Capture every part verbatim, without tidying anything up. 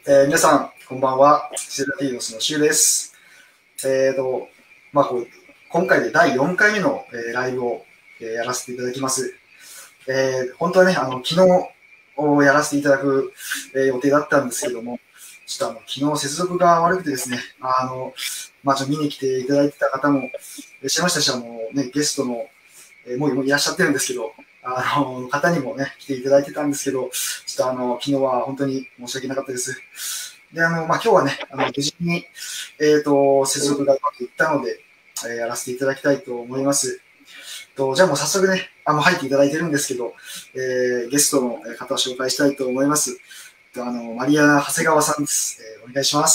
えー皆さん、こんばんは。セラティーノスのシュウです。えーと、まあ、こう今回でだいよんかいめの、えーライブを、えーやらせていただきます。えー本当はね、あの、昨日をやらせていただく、えー予定だったんですけども、ちょっとあの、昨日接続が悪くてですね、あの、まあ、ちょっと見に来ていただいてた方もいらっしゃいましたし、あの、ね、ゲストの、えーもうもういらっしゃってるんですけど、あの、方にもね、来ていただいてたんですけど、ちょっとあの、昨日は本当に申し訳なかったです。で、あの、まあ、今日はね、あの、無事に、えっと、接続がうまくいったので、えーやらせていただきたいと思います。と、じゃあもう早速ね、あの、入っていただいてるんですけど、えーゲストの方を紹介したいと思います。とあの、マリアナ長谷川さんです。えーお願いします。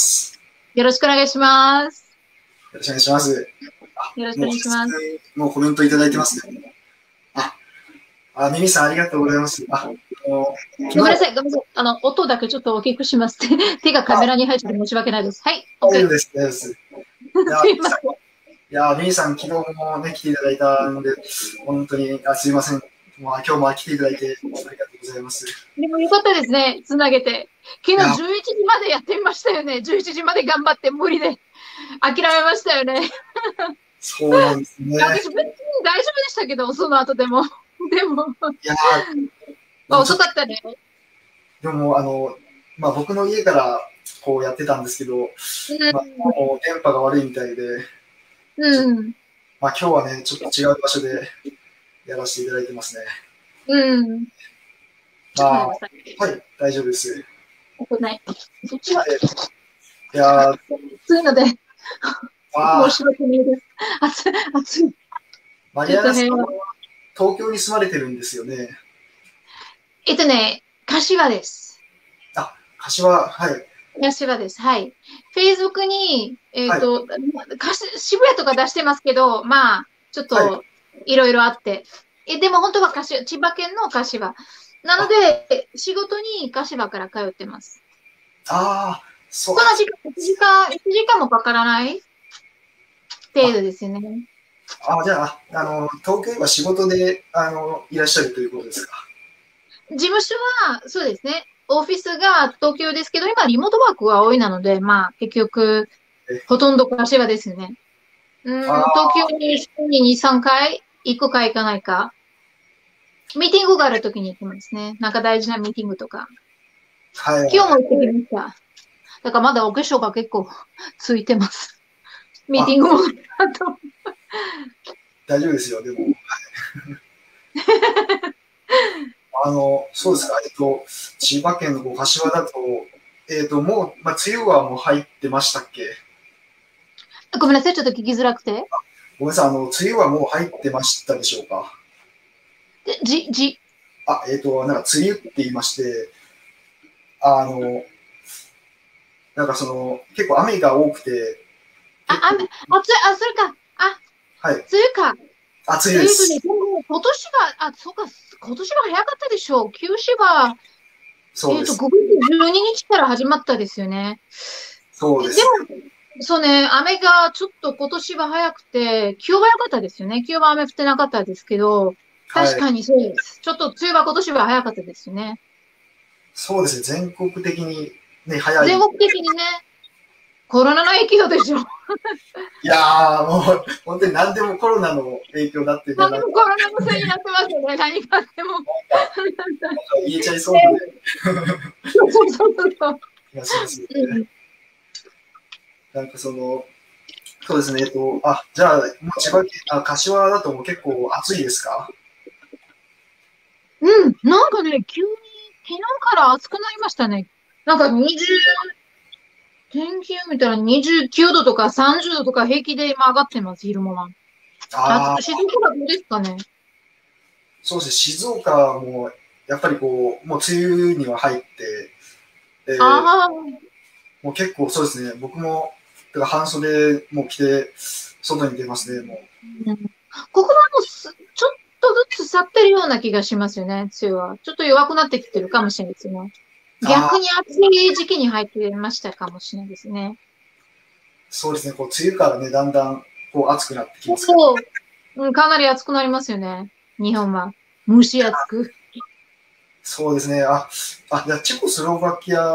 よろしくお願いします。 よろしくお願いします。あ、 よろしくおもう、 願いします。 もうコメントいただいてますね。あ、あ、ミミさんありがとうございます。あ、あの、昨日、 ごめんなさい、ごめんなさい。あの、音だけちょっと大きくします。手がカメあ、 ラに入ってて申し訳ないです。はい、 大丈 OK。 夫です、大丈夫です。いや、 すいません。 いや、ミミさん、昨日もね、来ていただいたので、本当に、あ、すいません。もう今日も来ていただいて、ありがとうございます。いでもよかったですね。つなげて。昨日や、 じゅういちじまでやってみましたよね。じゅういちじまで頑張って無理で諦めましたよね。 そうなんですね。 私別に大丈夫でしたけど、その後でも。でも、 いや、であ、 もちょっと、 遅かったね。 でも、あの、まあ、僕の家からこうやってたんですけど、 うまあ、 ん、 もう電波が悪いみたいで、ちょっと、 うん、 まあ、今日はね、ちょっと違う場所でやらせていただいてますね。 うん。ちょっとまあ、は待ってください。 い、大丈夫です。 危ない。そっちは、 えいやー、 暑いので、申しあ訳ないです。暑い、暑い。 マちょっリアナさんはと部屋。 東京に住まれてるんですよね。 えっとね、柏です。 あ、柏、はい、 柏です。はい。Facebook に、えっはい、 と、かし渋谷とか出してますけど、まあ、ちょっはい。 と、いろいろあって。え、でも本当は柏、千葉県の柏。なのあ、 で、仕事に柏から通ってます。 あー、そう、 その時間、いちじかん、いちじかんもかからない程あ、 度ですよね。 あ、じゃあ、あの、東京は仕事で、あの、いらっしゃるということですか。 事務所は、そうですね。オフィスが東京ですけど、今リモートワークが多いなので、まあ、結局、 え、 ほとんど柏ですね。うあーん、東京に週にに、さんかい行くか行かないか。ミーティングがあるときに行きますね。なんか大事なミーティングとか。 ー、はい、はい。 今日も行ってきました。だからまだお化粧が結構ついてます。ミーティあ、 ングもあと。 大丈夫ですよ、でも。あの、そうですか、えっと、千葉県のこう柏だと、えっと、もう、まあ、梅雨はもう入ってましたっけ？ ごめんなさい、ちょっと聞きづらくて。 ごめんなさい、あの、梅雨はもう入ってましたでしょうか？ で、じ、じ、 あ、えっと、なんか梅雨って言いまして、あの、なんかその、結構雨が多くて、 あ、 結構、 雨、あ、つ、あ、それか。あ、 はい、 梅雨か。 あ、梅雨でえーとね、 す。 でも今年が、あ、そうか、今年が早かったでしょう。休止が、えーと、 そうです。 ごがつじゅうににちから始まったですよね。で、でそうですね。 も、そうね、雨がちょっと今年は早くて、気温は早かったですよね。今日は雨降ってなかったですけど、確はい。 かにそうです。ちょっと梅雨は今年は早かったですよね。 そうですね。全国的にね、早い。 全国的にね、コロナの影響でしょ。 いやー、もう、本当に何でもコロナの影響だってね、 何でなんか、 もコロナのせいになってますよね。何があっても。 言えちゃいそうなね、 そうそうそうそう。 気がしますよね。 うん、 なんかその、そうですね、えっと、あ、じゃあ、もう千葉県、あ、柏だともう結構暑いですか？ うん、なんかね、急に昨日から暑くなりましたね。なんかにじゅう、天気を見たらにじゅうきゅうどとかさんじゅうどとか平気で今上がってます、昼間は。あ、 ああ、 静岡はどうですかね。 そうですね、静岡はもう、やっぱりこう、もう梅雨には入って、えーああ、 もう結構そうですね、僕も、だから半袖もう着て、外に出ますね、もう。 うん、ここはもうすちょっとずつ去ってるような気がしますよね、梅雨は。ちょっと弱くなってきてるかもしれないですね。 ああ、 逆に暑い時期に入ってましたかもしれないですね。 そうですね、こう、梅雨からね、だんだん、こう、暑くなってきますから。 そう、うん、かなり暑くなりますよね。日本は。蒸し暑く。 そうですね、あ、あ、じゃあチェコスロバキア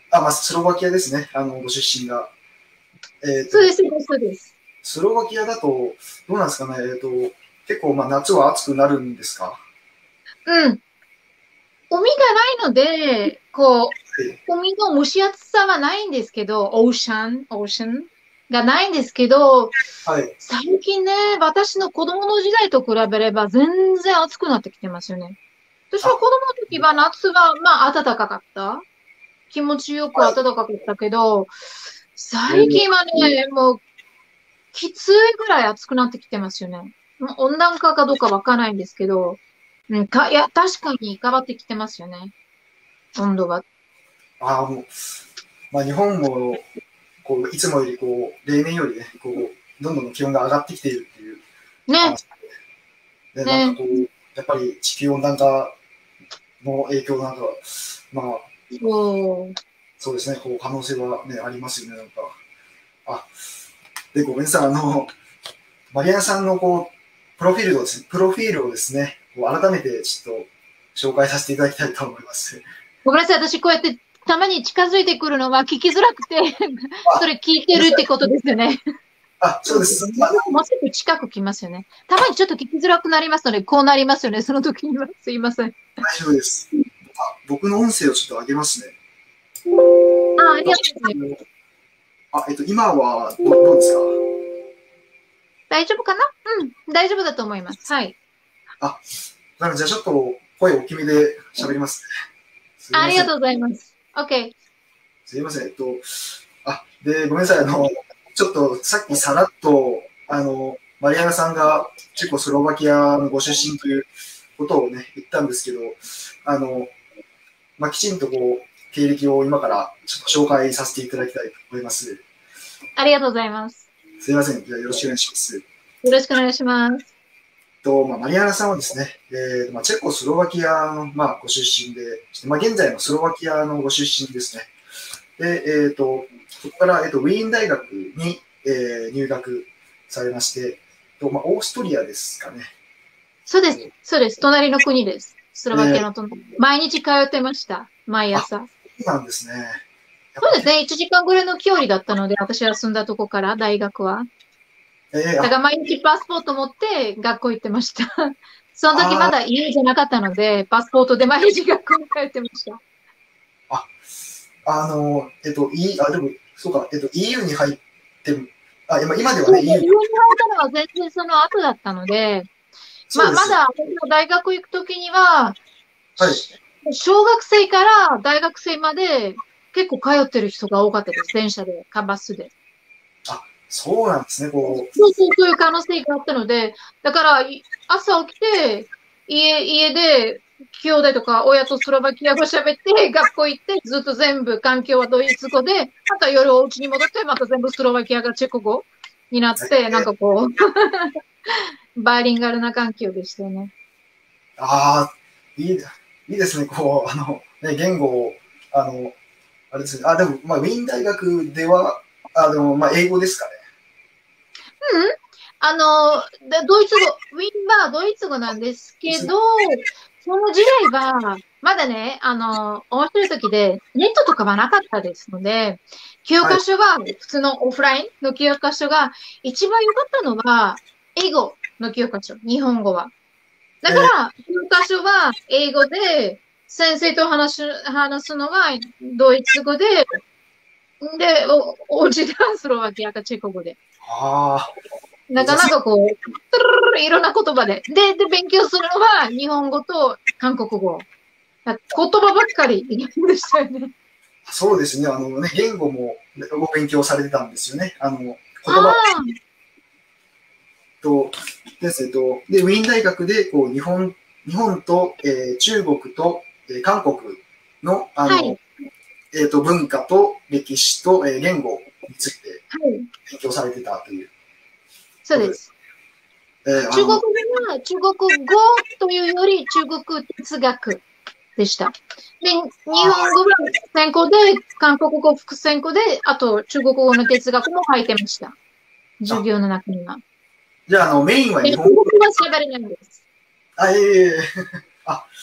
あ、まあ、スロバキアですね。あの、ご出身が。えっと、 そうです、そうです。 スロバキアだと、どうなんですかね。えっと、結構、まあ、夏は暑くなるんですか？ うん。海がないので、こう、 はい。 海の蒸し暑さはないんですけど、オーシャン、オーシャンがないんですけど、 はい。 最近ね、私の子供の時代と比べれば全然暑くなってきてますよね。私はあ、 子供の時は夏はまあ暖かかった。気持ちよくはい。 暖かかったけど、最お近はね、もうきついぐらい暑くなってきてますよね。もう温暖化かどうかわからないんですけど、うん、か、いや、確かに変わってきてますよね。温度が。 あ、もう、まあ、日本も、こう、いつもより、こう、例年よりね、こう、どんどん気温が上がってきているっていうね、 話で、なんかね、 こう、やっぱり地球温暖化の影響なんか、まあ、 そう。 そうですね、こう、可能性はね、ありますよね、なんか。あ、で、ごめんなさい、あの、マリアナさんのこう、プロフィールをですね、プロフィールをですね、こう改めてちょっと紹介させていただきたいと思います。 ごめんなさい。私こうやってたまに近づいてくるのは聞きづらくてそあ、 れ聞いてごめんなさい。 るってことですよね。 あ、そうです。まあ、 もうちょっと近く来ますよね。たまにちょっと聞きづらくなりますので、こうなりますよね。その時には。すいません。 大丈夫です。あ、僕の音声をちょっと上げますね。 あ、ありがとうございます。 あ、えっと、今はどどうですか？ 大丈夫かな？うん、大丈夫だと思います。はい。 あ、なので、じゃあちょっと声大きめで喋りますね。すいません。 ありがとうございます。OK。 すいません。えっと、あ、で、ごめんなさい。あの、ちょっとさっきさらっと、あの、マリアナさんがチェコスロバキアのご出身ということをね、言ったんですけど、あの、まあ、きちんとこう、経歴を今からちょっと紹介させていただきたいと思います。 ありがとうございます。 すいません。じゃあよろしくお願いします。 よろしくお願いします。 と、まあ、マリアナさんはですね、えーまあ、チェコスロバキアの、まあ、ご出身で、まあ、現在のスロバキアのご出身ですね。で、えっ、と、そこから、えっ、と、ウィーン大学に、えー入学されまして、とまあ、オーストリアですかね。 そうです。そうです。隣の国です。スロバキアえーの隣。毎日通ってました。毎あ、 朝。 そうなんですね。やっぱ結そうですね。いちじかんぐらいの距離だったので、私が住んだとこから、大学は。 構、えーあ、 だから毎日パスポート持って学校行ってました。その時まあだ家じゃなかったので、パスポートで毎日学校に通ってました。 あ、あの、えっと、いあ、でも、そうか、えっと、イーユー に入ってる、あ、今、今ではね、 そうそう、 イーユー、 日本に入ったのは全然その後だったので、まあ、 そうですよ。 まだ私が大学行くときには、 はい。 し小学生から大学生まで結構通ってる人が多かったです。電車で、カバスで。 あ、そうなんですね、こう、 そうそう、そういう可能性があったので、だから、い朝起きて、家、家で、兄弟とか親とスロバキア語喋って、学校行って、ずっと全部環境はドイツ語で、また夜お家に戻って、また全部スロバキアがチェコ語になって、なんかこう、バイリンガルな環境でしたよね。 ああ、いい、いいですね、こう、あの、ね、言語を、あの、あれですね、あ、でも、まあ、ウィーン大学では、あの、まあ、英語ですかね。 うんあの、でドイツ語、ウィーンはドイツ語なんですけど、その時代は、まだね、あの、面白い時で、ネットとかはなかったですので、教はい。 科書は、普通のオフラインの教科書が、一番良かったのは、英語の教科書、日本語は。だかえーら、教科書は英語で、先生と話す、話すのはドイツ語で、で、お、お家ではスロバキアかチェコ語で。 ああ、 なかじゃあ、そなかこう、トゥルルルルいろんな言葉で。で、で、勉強するのは日本語と韓国語。だ言葉ばっかりでしたよね。 そうですね、あのね、言語もお勉強されてたんですよね。あの、言あ葉あ、 と、ですね、と、で、ウィーン大学で、こう、日本、日本と、えー中国と、えー韓国の、あの、 はい、 えっと、文化と歴史と、えー言語についてはい。 勉強されてたということです。 そうです。 えーあ中国語の、 は中国語というより中国哲学でした。で、日本語は専攻で、韓国語副専攻で、あと中国語の哲学も入ってました。授あ、 業の中には。 じゃあ、あの、メインはで、中日本語。 国語は喋れないんです。 あ、ええあ、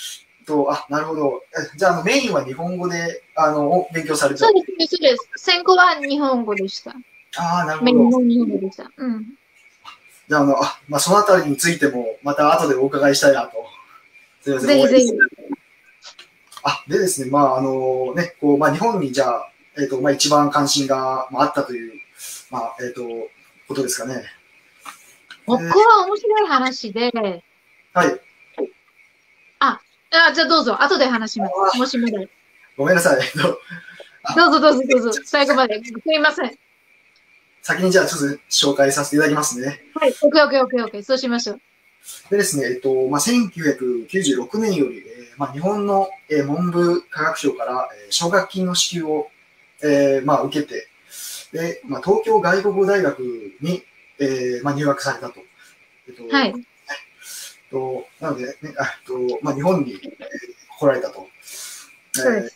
と、あ、なるほど。えじゃあ、あの、メインは日本語で、あの、勉強されてた。 そうですね、そうです。専攻は日本語でした。 ああ、なるメインほど。 も日本語でした。うん。 じゃあ、あの、あ、まあ、そのあたりについても、また後でお伺いしたいなと。すみません、 ぜひぜひ。 あ、でですね、まあ、あのね、こう、まあ、日本にじゃあ、えっと、まあ、一番関心が、まあ、あったという、まあ、えっと、ことですかね。 ここは面白い話で、 はい。 あ、あ、じゃあどうぞ、後で話します。もしもで。 ごめんなさい。えっと、 どうぞどうぞどうぞ、最後まで。すみません。 先にじゃあ、ちょっと紹介させていただきますね。 はい、オッケーオッケーオッケーオッケー、そうしましょう。 でですね、えっと、まあ、せんきゅうひゃくきゅうじゅうろくねんより、えーまあ、日本の、えー文部科学省から、えー奨学金の支給を、えーまあ、受けて、で、まあ、東京外国語大学に、えーまあ、入学されたと。えっと、 はい。 となので、ね、あとまあ、日本に、えー来られたと。 そうです。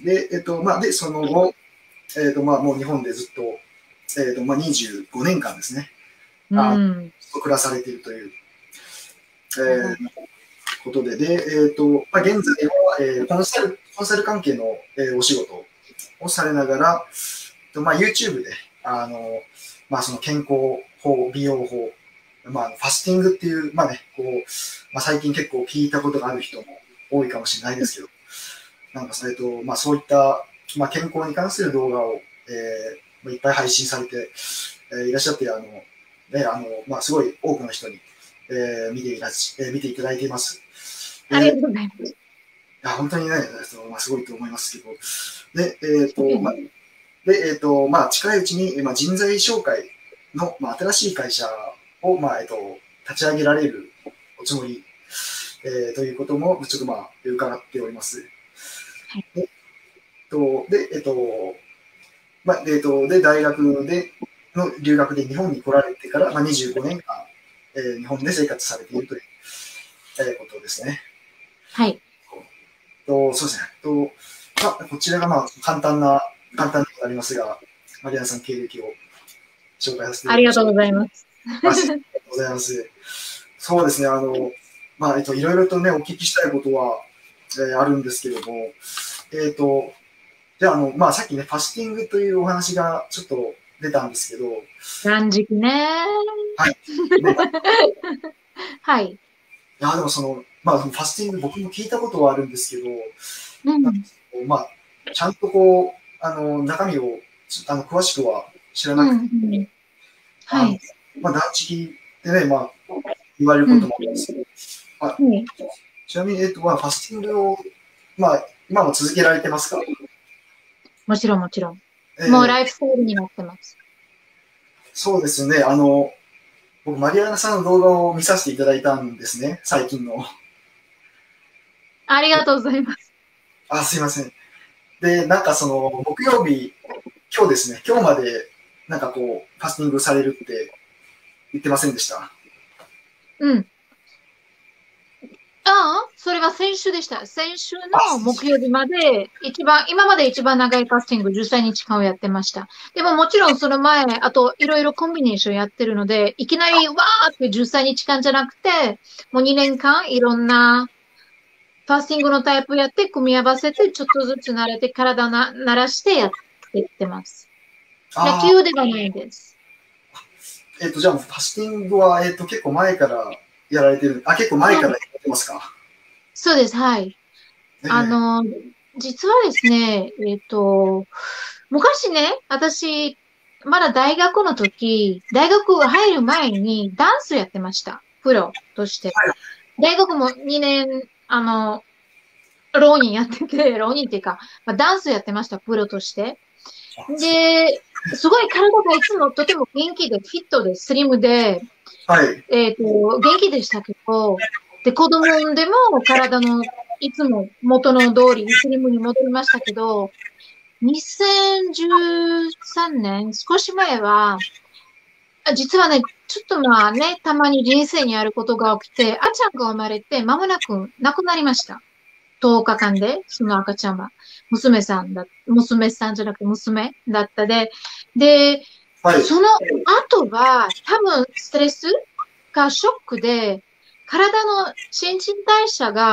えーで、えっと、まあ、で、その後、えっと、まあ、もう日本でずっと、えっと、まあ、にじゅうごねんかんですね、あうん。 暮らされているという、えーことで、で、えっと、まあ、現在は、えーコンサル、コンサル関係の、えーお仕事をされながら、とまあ、YouTube で、あの、まあ、その健康法、美容法、まあ、ファスティングっていう、まあね、こう、まあ、最近結構聞いたことがある人も多いかもしれないですけど、なんか、えっと、まあ、そういった、まあ、健康に関する動画を、えー、いっぱい配信されて、えーいらっしゃって、あの、ね、あの、まあ、すごい多くの人に、えー見ていらっし、えー見ていただいています。 ありがとうございます。 いや、本当にね、まあ、すごいと思いますけど、で、えっ、と、まあ、で、えっ、と、まあ、近いうちに、まあ、人材紹介の、まあ、新しい会社を、まあ、えっ、と、立ち上げられるおつもり、えーということも、ちょっとまあ、伺っております。 はい。 で、えっと、で、えっ、と、まあ、えっ、と、で、大学での留学で日本に来られてから、まあ、にじゅうごねんかん、えー日本で生活されているという、えーことですね。 はい。 とそうですね。とまあ、こちらがまあ簡単な、簡単になりますが、マリアナさん経歴を紹介させていただきました。 ありがとうございます。 ありがとうございます。そうですね。あの、まあ、えっと、いろいろとね、お聞きしたいことは、えーあるんですけれども、えっと、じゃあ、あの、まあ、さっきね、ファスティングというお話がちょっと出たんですけど、 断食ね。 はい。ね、 はい。 いや、でもその、まあ、ファスティング僕も聞いたことはあるんですけど、なんかうん。 まあ、ちゃんとこう、あの、中身を、あの、詳しくは知らうん。 なくて、 うん。 あの、 はい。 まあ、断食ってね、まあ、言われるうん。 こともありますけど、あ、 はい。 ちなみに、えっと、まあ、ファスティングを、まあ、今も続けられてますか？ もちろんもちろん。 えもうラーイフスタイルになってます。 そうですね、あの、僕、マリアナさんの動画を見させていただいたんですね、最近の。 ありがとうございます。 あ、すいません。で、なんかその、木曜日、今日ですね、今日まで、なんかこう、ファスティングされるって言ってませんでした？ うん。ああ、それは先週でした。先週あ、 の木曜日まで、一番、今まで一番長いファスティングじゅっさんにちかんをやってました。でももちろんその前、あといろいろコンビネーションやってるので、いきなりわーってじゅっさんにちかんじゃなくて、もうにねんかんいろんなファスティングのタイプやって組み合わせて、ちょっとずつ慣れて体な、慣らしてやっていってます。で、 あ急ではないです。 えっと、じゃあ、ファスティングは、えっと、結構前からやられてる、あ、結構前はい。 からやってますか？ そうです。はい。 えー、 あの、実はですね、えっと、昔ね、私、まだ大学の時、大学入る前にダンスやってました。プロとして。 はい、 大学もにねん、あの、浪人やってて、浪人っていうか、まあ、ダンスやってました、プロとして。で、すごい体がいつもとても元気で、フィットで、スリムで、 はい、 えっと、元気でしたけど、で、子供産んでも体のいつも元の通り、スリムに戻りましたけど、にせんじゅうさんねん、少し前は、あ実はね、ちょっとまあね、たまに人生にあることが起きて、赤ちゃんが生まれて間もなく亡くなりました。とおかかんで、その赤ちゃんは。娘さんだ、娘さんじゃなくて娘だったで。で、 はい、 その後は多分ストレスかショックで、体の新陳代謝が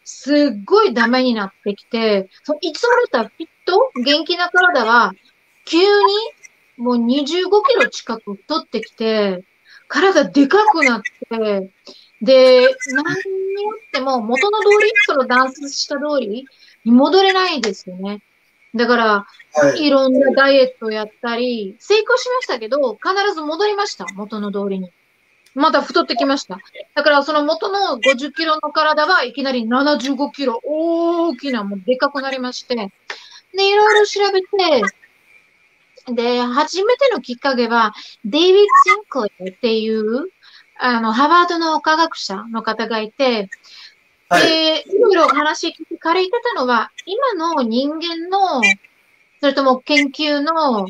すっごいダメになってきて、そういつもだったらフィット、元気な体は、急にもうにじゅうごキロ近く太ってきて、体でかくなって、で、何によっても元の通り、そのダンスした通りに戻れないですよね。だから、 はい。 いろんなダイエットをやったり、成功しましたけど、必ず戻りました。元の通りに。また太ってきました。だからその元のごじゅっキロの体はいきなりななじゅうごキロ、大きな、もうでかくなりまして。で、いろいろ調べて、で、初めてのきっかけは、デイビッド・シンクレアっていう、あの、ハーバードの科学者の方がいて、 はい。 で、いろいろ話聞いて彼言ってたのは、今の人間の、それとも研究の、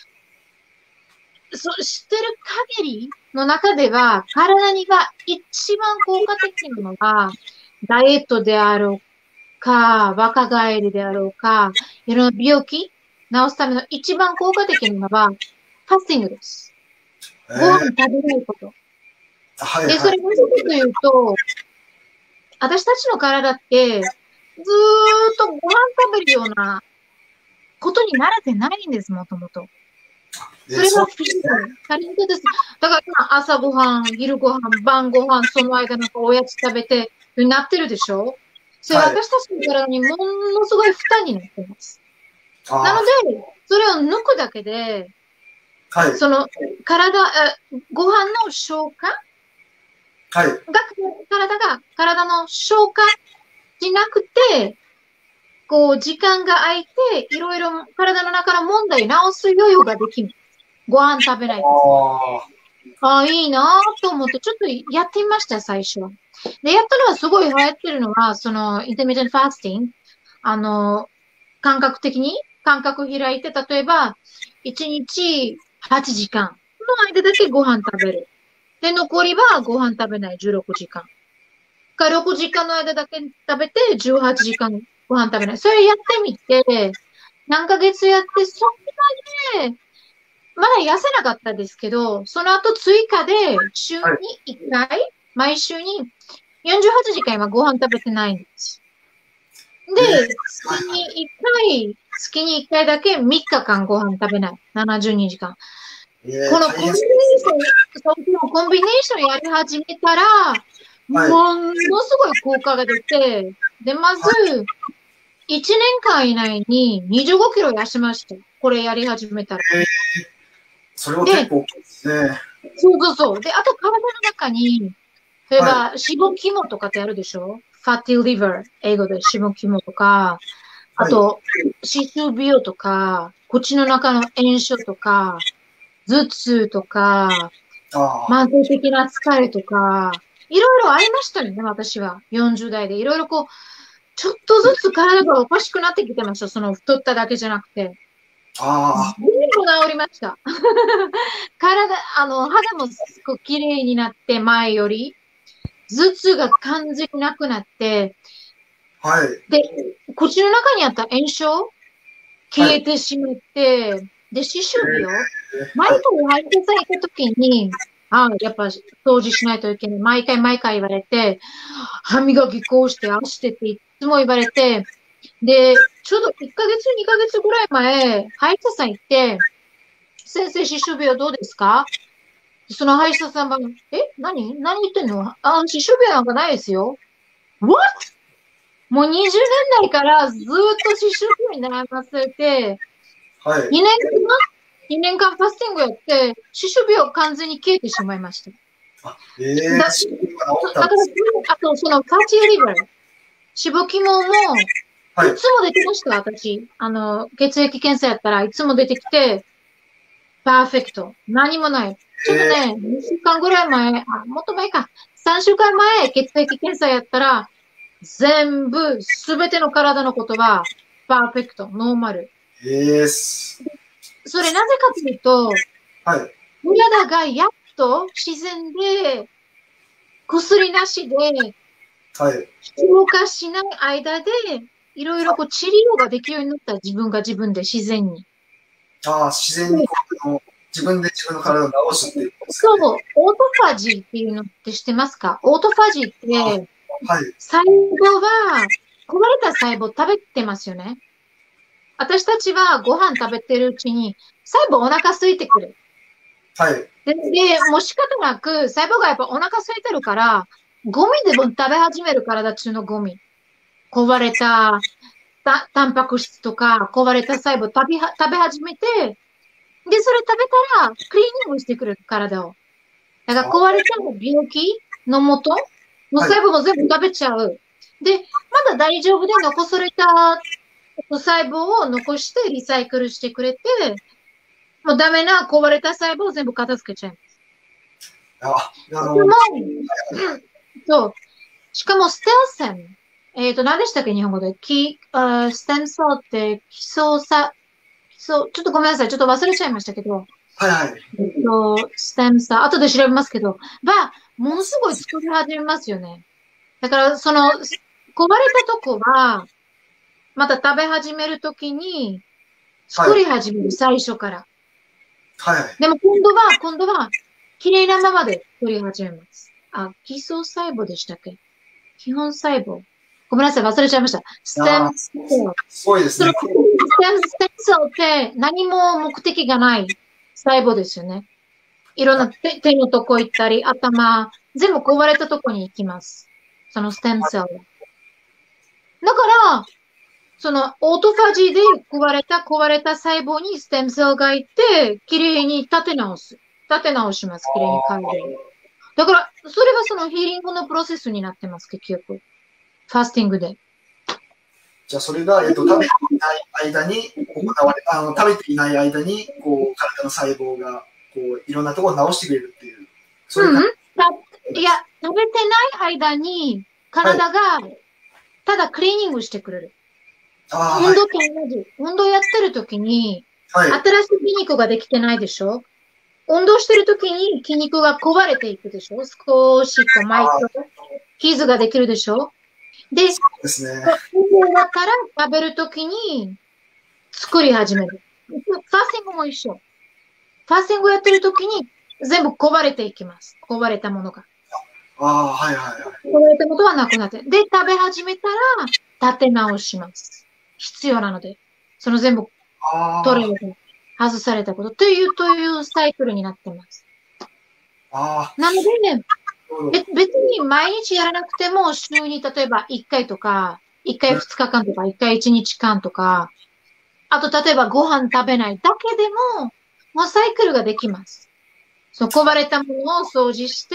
そう、知ってる限りの中では、体にが一番効果的なのが、ダイエットであろうか、若返りであろうか、いろんな病気治すための一番効果的なのは、ファスティングです。 えご飯ー、 食べないこと。で、そはいはい。 れなぜかというと、私たちの体って、ずーっとご飯食べるようなことに慣れてないんです、もともと。そえー、そうれがフィジカル、タレントです。だから今朝ごはん、昼ごはん、晩ごはん、その間なんかおやつ食べて、なってるでしょ。それはい。 私たちの体にものすごい負担になっています。なのあで、それを抜くだけで、 あ、はい。 その体、ご飯の消化はい。 が、体が、体の消化しなくて、こう、時間が空いて、いろいろ体の中の問題直す余裕ができる。ご飯食べないと。 あああ、いいなぁと思って、ちょっとやってみました、最初は。で、やったのはすごい流行ってるのは、その、インターミディエントファスティング。あの、感覚的に、感覚開いて、例えば、いちにちはちじかんの間だけご飯食べる。で、残りはご飯食べないじゅうろくじかん。かろくじかんの間だけ食べてじゅうはちじかんご飯食べない。それやってみて、何ヶ月やって、そんなにまだ痩せなかったですけど、その後追加で週にあ、はい。 いっかい、毎週によんじゅうはちじかん今ご飯食べてないんです。 えー、 で、月はいはにいっかい、月にいっかいだけみっかかんご飯食べない。ななじゅうにじかん。 い。えー、 このコンビネー大変そう。 ション、そのコンビネーションやり始めたら、 はい。 ものすごい効果が出て、で、まず、 はい。 いちねんかん以内ににじゅうごキロ痩せました。これやり始めたら。 えー、それは結で、 構大きいですね。 そうそうそう。で、あと体の中に、例えはい。 ば脂肪肝とかってあるでしょ？ fatty liver、英語で脂肪肝とか、あはい。 と、歯周病とか、口の中の炎症とか、頭痛とか、 あ慢性的な疲れとか、いろいろありましたよね、私は。よんじゅう代で。いろいろこう、ちょっとずつ体がおかしくなってきてました。その太っただけじゃなくて。全あ、あ部治りました。体、あの、肌もすごく綺麗になって、前より。頭痛が完全になくなって、 あ、はい。 で、口の中にあった炎症はい。 消えてしまって、で、歯周病えー、 毎はい。 回歯医者さん行った時に、あやっぱ掃除しないといけない。毎回毎回言われて、歯磨きこうして、ああしてっていつも言われて、で、ちょうどいっかげつ、にかげつぐらい前、歯医者さん行って、先生、歯周病どうですか？その歯医者さんが、え何何言ってんの？あ、歯周病なんかないですよ。What? もうにじゅうねんだいからずーっと歯周病に悩まされて、 はい。 にねんかん、にねんかんファスティングやって、歯周病完全に消えてしまいました。 あ、ええー、 だ、 仕組みが治っそだから、 たんですね。 あと、その、ファチーリバー、脂肪肝も、 はい。 いつも出てました、私。あの、血液検査やったらいつも出てきて、パーフェクト。何もない。ちょっとえね、にしゅうかんぐらい前、あ、もっと前か。さんしゅうかんまえ、血液検査やったら、全部、すべての体のことは、パーフェクト、ノーマル。 ー、えーす、 それなぜかというと、 はい。 体がやっと自然で、薬なしで、 はい。 消化しない間で、いろいろこう治療ができるようになった自分が自分で自然に。 ああ、自然にこう、あの自分で自分の体を治すっていうことですかね。 そう、オートファジーっていうのって知ってますか？オートファジーっあ、 て、 はい。 細胞は、壊れた細胞食べてますよね。私たちはご飯食べてるうちに、細胞お腹空いてくる。 はい。 で、で、もう仕方なく、細胞がやっぱお腹空いてるから、ゴミでも食べ始める体中のゴミ。壊れた、た、タンパク質とか、壊れた細胞食べは、食べ始めて、で、それ食べたら、クリーニングしてくる、体を。だから壊れた病気の元のはい。 細胞も全部食べちゃう。で、まだ大丈夫で残された細胞を残してリサイクルしてくれて、もうダメな壊れた細胞を全部片付けちゃう。 あ、あでの、 も、そう。しかもステルセン。えっと、何でしたっけ日本語で。き、あステムセルって基礎さ、基礎、ちょっとごめんなさい。ちょっと忘れちゃいましたけど。 はいはい。 えっと、ステムセル、後で調べますけど、は、ものすごい作り始めますよね。だから、その、壊れたとこは、また食べ始めるときに、作りはい。 始める、最初から。 はいはい。 でも今度は、今度は、綺麗なままで作り始めます。あ、基礎細胞でしたっけ基本細胞。ごめんなさい、忘れちゃいました。ステああ、 ムセル。 すごいですね。 その、ステム、ステムセルって何も目的がない細胞ですよね。いろんな手、手のとこ行ったり、頭、全部壊れたとこに行きます。そのステムセルは。だから、そのオートファジーで壊れた壊れた細胞にステムセルがいて、きれいに立て直す。立て直します。きれいに変える。だから、それがそのヒーリングのプロセスになってます、結局。ファスティングで。 じゃあ、それが、えっと、食べていない間に行われ、あの、食べていない間に、こう、体の細胞が、こう、いろんなところを直してくれるっていう、そういううん。 感たいや、食べてない間に、 じ。はい。 体が、ただクリーニングしてくれる。 ああ、はい。 運動と同じ。運動やってる時に、 はい。 新しい筋肉ができてないでしょ運動してる時に筋肉が壊れていくでしょ少し、こう、マイクロ、 ああ、 傷ができるでしょで、 そうですね。 運動終わったら食べる時に作り始める。ファスティングも一緒。ファスティングやってる時に全部壊れていきます。壊れたものが。 ああ、はいはいはい。 壊れたことはなくなって。で、食べ始めたら立て直します。必要なので。その全部取れある、外されたことという、というサイクルになってます。 あ、ああ、 なので、 なるほど。 べ別に毎日やらなくても、週に例えばいっかいとか、いっかいうん、 ふつかかんとか、いっかいいちにちかんとか、あと例えばご飯食べないだけでも、もうサイクルができます。そう、壊れたものを掃除して、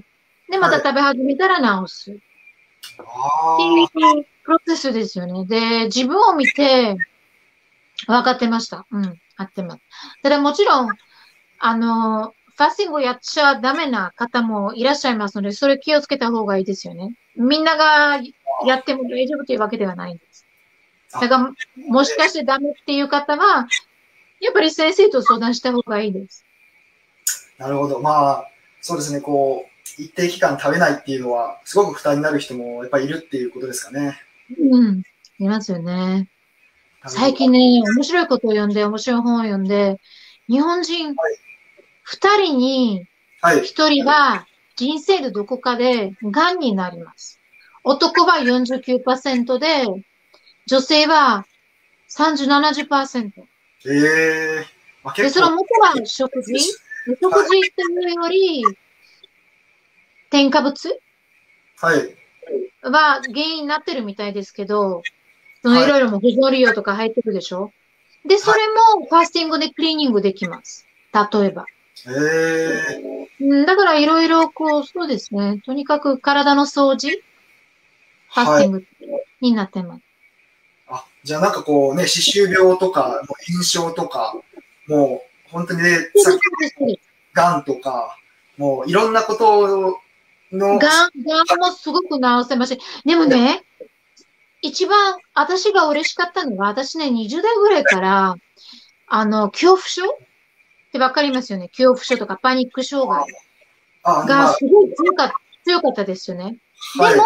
で、まはい。 た食べ始めたら直す。っていうあプロセスですよね。で、自分を見て分かってました。うん、合ってます。ただもちろん、あの、ファスティングをやっちゃダメな方もいらっしゃいますので、それ気をつけた方がいいですよね。みんながやっても大丈夫というわけではないんです。 あ、あ、 だから、もしかしてダメっていう方は、やっぱり先生と相談した方がいいです。 なるほど。まあ、そうですね。こう、一定期間食べないっていうのは、すごく負担になる人もやっぱりいるっていうことですかね。 うん。いますよね。 なるほど。 最近ね、面白いことを読んで、面白い本を読んで、日本人二人にはい。 一人が人生でどこかで癌になります。男はよんじゅうきゅうパーセントで、女性はさんじゅう、ななじゅっパーセント。 ええ、まあ、 で、 結構その元は食事です食事っていうより、添加物はい。 は原因になってるみたいですけど、そのいはい。 ろいろも保存利用とか入ってるでしょで、そはれもファスティングでクリーニングできます。例えば。 い。ええ、 うんだからいろいろこう、そうですね。とにかく体の掃除、ファスはい。 ティングになってます。 あ、じゃあなんかこうね、歯周病とか、もう炎症とか、もう本当にね、さっきそうです、そうです。そうですがんとか、もういろんなことの、 がん、がんもすごく治せました。でもね、一番私が嬉しかったのは、私ね、にじゅう代ぐらいから、あの、恐怖症ってわかりますよね。恐怖症とかパニック障害あ、まあ、 がすごい強かった、強かったですよね。ではい。 も、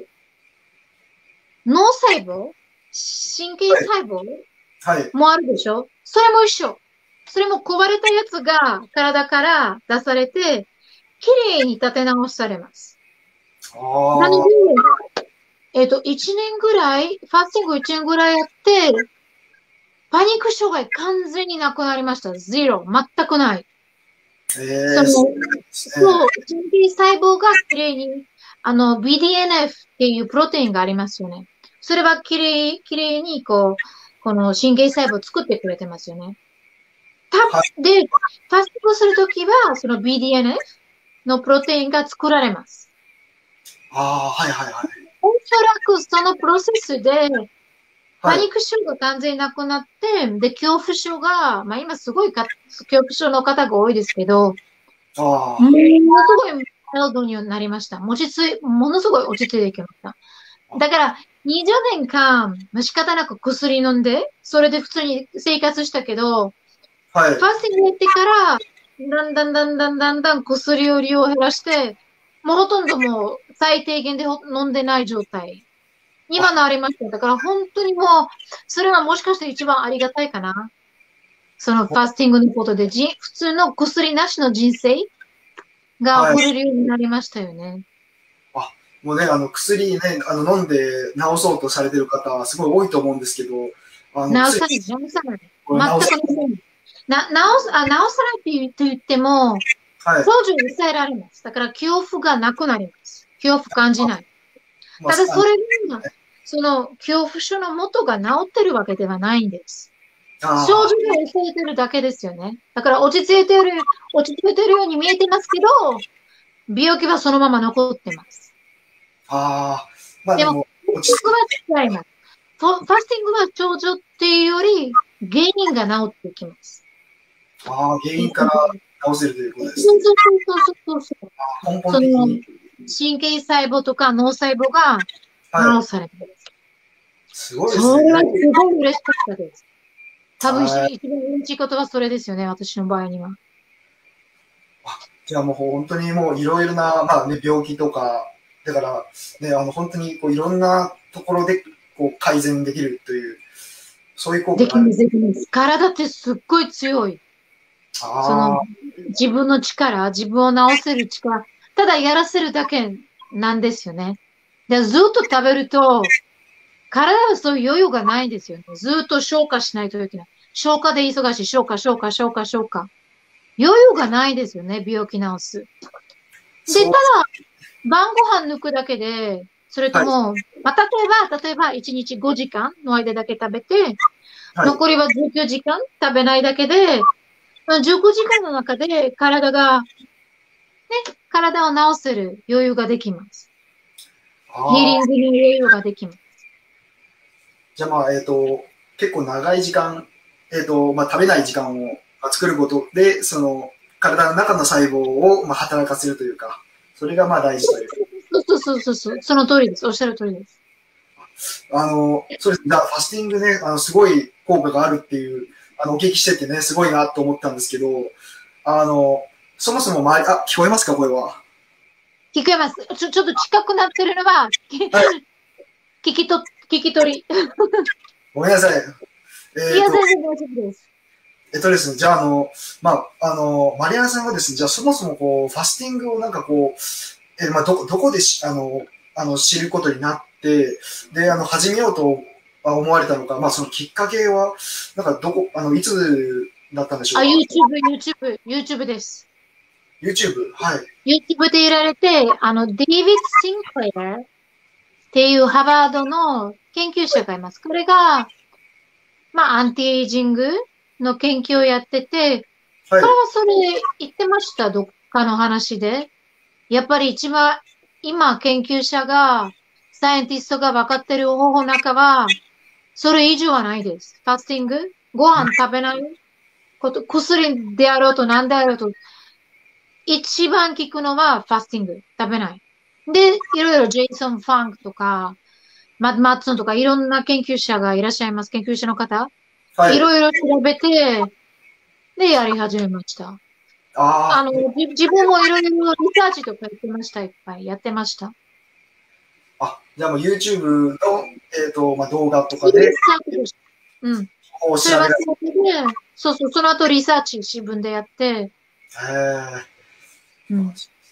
脳細胞神経はい。 細胞はい。 もあるでしょそれも一緒。それも壊れたやつが体から出されて、綺麗に立て直されます。 ああ、 なので、えっと、いちねんぐらい、ファスティングいちねんぐらいやって、パニック障害完全になくなりました。ゼロ。全くない。 えその、 え、そうですね。 そう、神経細胞がきれいに、あの、ビーディーエヌエフ っていうプロテインがありますよね。それはきれい、きれいに、こう、この神経細胞を作ってくれてますよね。た、 はい。 で、ファスティングするときは、その ビーディーエヌエフ のプロテインが作られます。 ああ、はいはいはい。 おそらくそのプロセスで、パはい。 ニック症が完全になくなって、で、恐怖症が、まあ今すごいか恐怖症の方が多いですけど、ものあすごいマイルドになりました。もちつい、ものすごい落ち着いてきました。だから、にじゅうねんかん、まあ、仕方なく薬飲んで、それで普通に生活したけど、 あ、はい。 ファスティングやってから、だんだんだんだんだんだん薬を利用を減らして、もうほとんどもう最低限でほ飲んでない状態。今あ、 のありました。だから本当にもう、それはもしかして一番ありがたいかな。そのファスティングのことで、じ、普通の薬なしの人生がはい。 送れるようになりましたよね。 あ、もうね、あの、薬ね、あの、飲んで治そうとされてる方、すごい多いと思うんですけど、あの、薬、 治さない、治さない。 これ治せ、 全く治さない。な、治す、あ、治さないって言って言っても、 はい。 症状を抑えられます。だから恐怖がなくなります。恐怖感じあ、 ない。 まあ、あの、 ただそれが、その恐怖症の元が治ってるわけではないんです。症状があ抑えてるだけですよね。だから落ち着いてる、落ち着いてるように見えてますけど、病気はそのまま残ってます。 あ、ああ、まあでも、 でも、落ち着ファスティングは違います。ファファスティングは症状っていうより、原因が治っていきます。 ああ、原そう因から治せるということですね。 そうそうそうそうそう。 根本その、 的に。 神経細胞とか脳細胞がはい。 治されてる。 すごいですね。 それはすごい嬉しかったです。多分一はい。 一番嬉しいことはそれですよね、私の場合には。 あ、じゃあもう本当にもういろいろな、まあね、病気とか、だからね、あの本当にこういろんなところでこう改善できるという、そういう効果がある。 できます、できます。体ってすっごい強い。その、 あ自分の力、自分を治せる力、ただやらせるだけなんですよね。で、ずっと食べると、体はそういう余裕がないんですよね。ずっと消化しないといけない。消化で忙しい。消化、消化、消化、消化。余裕がないですよね、病気治す。で、たそう、 だ、晩ご飯抜くだけで、それとはい、 も、まあ、例えば、例えば、いちにちごじかんの間だけ食べて、 はい。 残りはじゅうきゅうじかん食べないだけで、まあじゅうくじかんの中で体が、体を治せる余裕ができます。ヒーああ、 リングの余裕ができます。 じゃあまあ、えっと、結構長い時間、えっと、まあ食べない時間をまあ作ることで、その、体の中の細胞をまあ働かせるというか、それがまあ大事という。 そうそうそうそう、その通りです。おっしゃる通りです。 あの、そうです。じゃあ、ファスティングね、あの、すごい効果があるっていう、あの、お聞きしててね、すごいなと思ったんですけど、あの、そもそも周り、あ、聞こえますか、声は。 聞こえます。ちょ、ちょっと近くなってるのは、きはい、 聞きと、聞き取り。 ごめんなさい。 いや、 えっと、 全然大丈夫です。 えっとですね、じゃあ、あの、まあ、あの、マリアナさんがですね、じゃあ、そもそもこう、ファスティングをなんかこう、え、まあ、どこ、どこでし、あの、あの、知ることになって、で、あの、始めようとあ思われたのか、まあ、そのきっかけは、なんか、どこ、あの、いつだったんでしょあ、 うか。 YouTube、YouTube、YouTube です。 YouTube、はい。 YouTube でいられて、あの、デイビッド・シンクレアっていうハーバードの研究者がいます。これが、まあ、アンティエイジングの研究をやってて、 はい。 彼はそれ言ってました、どっかの話で。やっぱり一番、今研究者が、サイエンティストが分かってる方法の中は、それ以上はないです。ファスティング、ご飯食べないこと、薬であろうと何であろうと、一番効くのはファスティング、食べない。で、いろいろジェイソン・ファンクとか、マット・マッツンとかいろんな研究者がいらっしゃいます。研究者の方。 はい。 いろいろ調べて、で、やり始めました。ああの、じ自分もいろいろリサーチとかやってました。いっぱいやってました。 あ、あ、じゃあもう YouTube の、えっと、まあ、動画とかで、 リサーチでした。うん。 こうそれは調べられそれで、そうそう、その後リサーチ自分でやって、 へえ。 うん。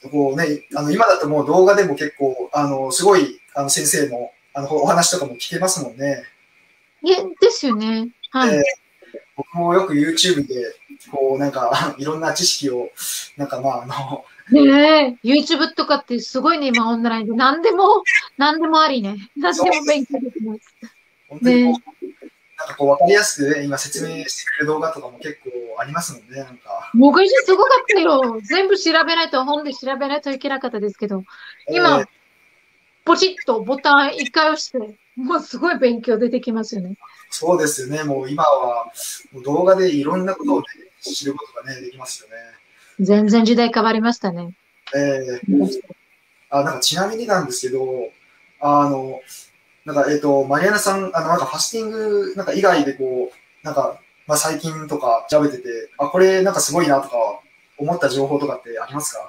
こうね、あの、今だともう動画でも結構、あの、すごい、あの、先生の、あの、お話とかも聞けますもんね。 いや、ですよね。はい。 で、僕もよく YouTube で、こう、なんか、いろんな知識を、なんかまあ、あの、 ねえ、YouTube とかってすごいね、今オンラインで。何でも、何でもありね。何そうでも勉強できます。 本当にこねう、なんかこう、わかりやすくね、今説明してくれる動画とかも結構ありますもんね、なんか。 僕自身すごかったよ。全部調べないと、本で調べないといけなかったですけど、 えー今、ポチッとボタン一回押して、もうすごい勉強出てきますよね。 そうですよね。もう今はもう動画でいろんなことを、ね、知ることがね、できますよね。 全然時代変わりましたね。 えー、あ、なんかちなみになんですけど、あの、なんか、えっと、マリアナさん、あの、なんかファスティング、なんか以外でこう、なんか、まあ最近とか調べてて、あ、これなんかすごいなとか思った情報とかってありますか？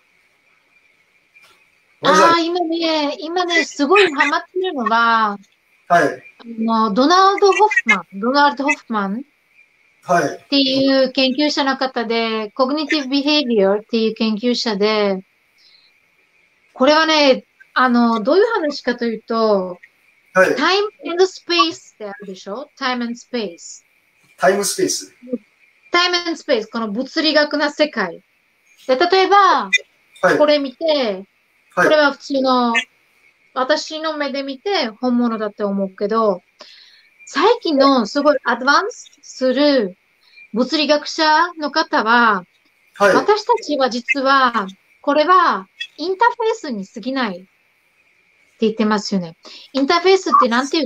ごめんなさい。 ああ、今ね、今ね、すごいハマってるのは、 はい。 あの、ドナルド・ホフマン、ドナルド・ホフマンっはい。 ていう研究者の方で、コグニティブ・ビヘイビアっていう研究者で、これはね、あの、どういう話かというと、 はい。 タイム and space ってあるでしょ？ time and space。 タイムスペース。 タイム and space、この物理学な世界。で、例えば、 はい。 これ見て、 はい。 これは普通の、私の目で見て本物だって思うけど、最近のすごいアドバンスする物理学者の方は、 はい。 私たちは実は、これはインターフェースに過ぎないって言ってますよね。インターフェースってなんていう、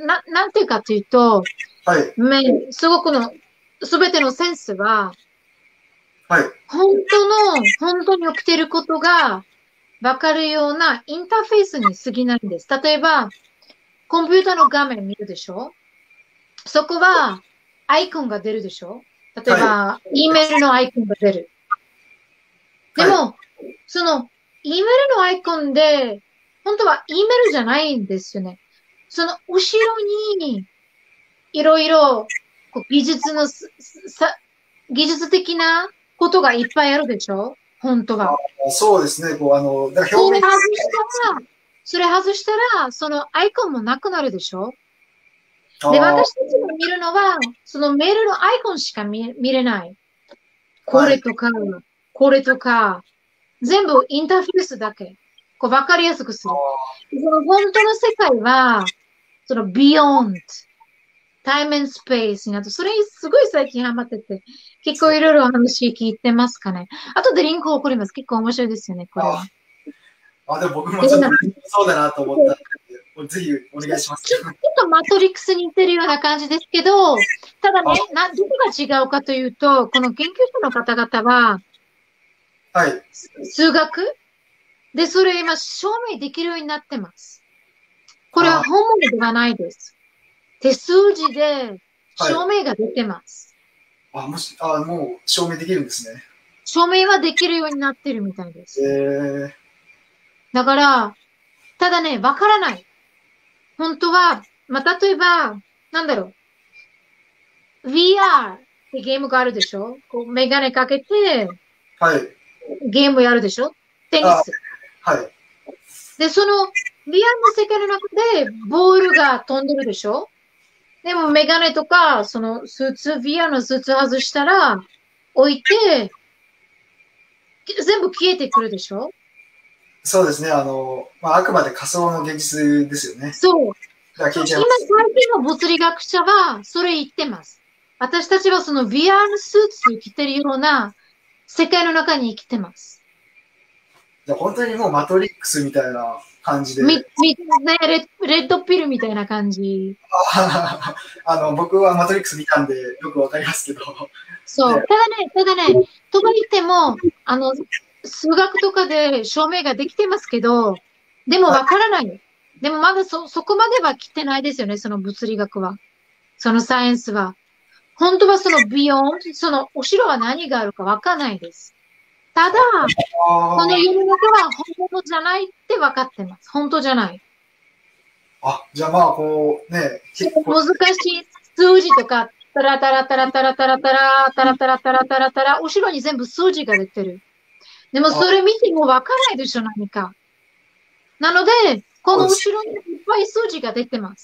な、なんていうかというと、 はい。 め、すごくの、すべてのセンスは、 はい。 本当の、本当に起きていることがわかるようなインターフェースに過ぎないんです。例えば、コンピューターの画面見るでしょ？そこはアイコンが出るでしょ？例えはい。 ば、E メールのアイコンが出る。ではい。 も、その E メールのアイコンで、本当は E メールじゃないんですよね。その後ろに、いろいろ、こう技術のす、さ、技術的なことがいっぱいあるでしょ？本当は。 あ、そうですね。こう、あの、だから表面、 それ外したら、それ外したら、そのアイコンもなくなるでしょ？で、 ああ、 私たちが見るのは、そのメールのアイコンしか見、見れない。こはい。 れとか、これとか、全部インターフェースだけ。こう、わかりやすくする。その本当の世界は、その beyond, time and space になって、それにすごい最近ハマってて、結構いろいろお話聞いてますかね。あとでリンクを送ります。結構面白いですよね、これあは。 あ、でも僕もで、 ちょっとなんかそうだなと思ったんで、ぜひお願いします。 ちょっとマトリックスに似てるような感じですけど、ただね、 あ、 な、どこが違うかというと、この研究者の方々は、 はい。 す数学で、それ今証明できるようになってます。これはあ、 本物ではないです。手数字ではい。 証明が出てます。 あ、もし、あ、もう証明できるんですね。 証明はできるようになってるみたいでえす。 ー、 だから、ただね、わからない。本当は、まあ、例えば、なんだろう、ブイアール ってゲームがあるでしょ？こう、メガネかけて、 はい。 ゲームやるでしょ？テニあ、 ス。 はい。 で、その、リアルの世界の中で、ボールが飛んでるでしょ？でも、メガネとか、その、スーツ、ビアのスーツ外したら、置いて、全部消えてくるでしょ？ そうですね。あの、まあ、あくまで仮想の現実ですよね。 そう。 だからそう、 消えちゃいます。 今最近の物理学者は、それ言ってます。私たちはその ブイアール スーツを着てるような世界の中に生きてます。 じゃあ本当にもうマトリックスみたいな感じみ、 で、 み、ね、レ、レッドピルみたいな感じ。 ああの、僕はマトリックス見たんでよくわかりますけど、 そう。 ね、 ただね、ただね、とは言っても、あの、数学とかで証明ができてますけど、でもはい。 わからない。でもまだそ、そこまでは来てないですよね、その物理学は。そのサイエンスは。本当はその beyond、その後ろは何があるかわかんないです。ただ、このあ世の中は本物じゃないって分かってます。本当じゃない。 あ、じゃあまあこうね、 そ結構、 の難しい数字とか、タラタラタラタラタラタラ、タラタラタラタラタラ、後ろに全部数字が出てる。 でもあ、 それ見てもわからないでしょ、何か。なので、このそうです。 後ろにいっぱい数字が出てます。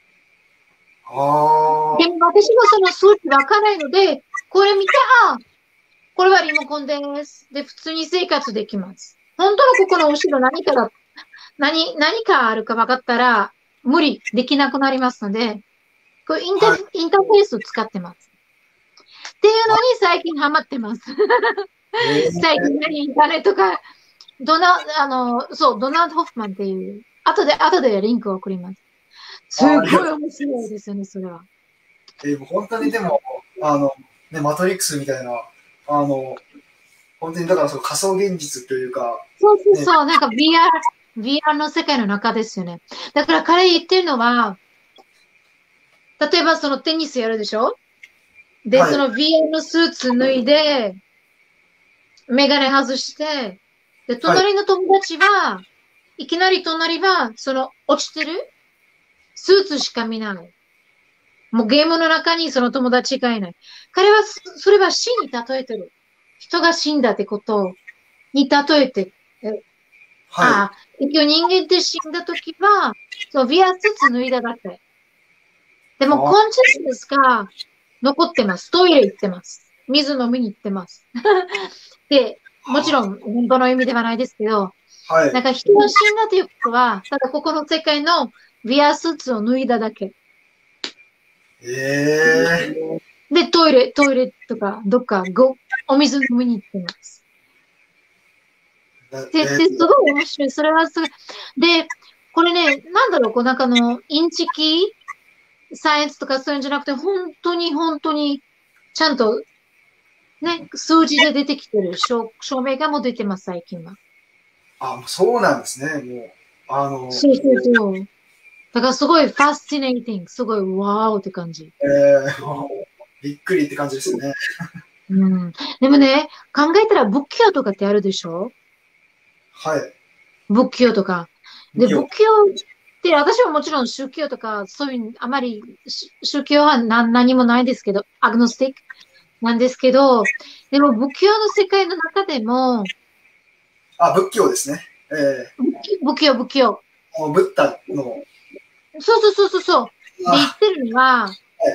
あでも私はその数字わからないので、これ見て、あ、これはリモコンです。で、普通に生活できます。本当のここの後ろ何かだ、何、何かあるか分かったら、無理、できなくなりますので、これインタあ、はい。 ー、インターフェースを使ってます。っていうのにあ、 最近ハマってます。最え近何インターネットか、ドナ、あの、そう、ドナルド・ホフマンっていう、後で、後でリンクを送ります。すっあ、ありがとう。 ごい面白いですよね、それは。 えー、本当にでも、あの、ね、マトリックスみたいな、あの、本当にだからその仮想現実というか、 そうそうね、 そう、なんか ブイアール、ブイアール の世界の中ですよね。だから彼言ってるのは、例えばそのテニスやるでしょ。で、 はい、 その ブイアール のスーツ脱いで、メガネ外して、で、 はい、 隣の友達は、いきなり隣は、その落ちてるスーツしか見ない。もうゲームの中にその友達がいない。彼はそ、それは死に例えてる。人が死んだってことに例えて、えはい。 ああ、結局人間って死んだ時は、そう、ビアスーツ脱いだだけ。でも、 あ、 コンシステンスが残ってます。トイレ行ってます。水飲みに行ってます。で、もちろん、本当の意味ではないですけど、 はい。 なんか人が死んだということは、ただここの世界のビアスーツを脱いだだけ。 ええで、トイレ、トイレとか、どっかご、お水飲みに行ってます。 ー、なで、で、すえー、 ごい面白い。それはすごい。で、これね、なんだろう、こう、なんかの、インチキサイエンスとかそういうんじゃなくて、本当に本当に、ちゃんとね、数字で出てきてる証、証明がもう出てます、最近は。 あ、もうそうなんですね。もう、あの、 そうそうそう。だからすごいファスティネイティング、すごいワーオって感じ。 えー、もうびっくりって感じですね。 うん。でもね、考えたら仏教とかってあるでしょ。 はい。 仏教とか。で、 武器を。 仏教って私はもちろん宗教とか、そういう、あまりし宗教は何、何もないですけど、アグノスティックなんですけど、でも仏教の世界の中でも、 あ、仏教ですね。え仏教、仏教。 ー、もうブッダの、 そうそうそうそうそう。で、言っあ、 てるのは、 はい。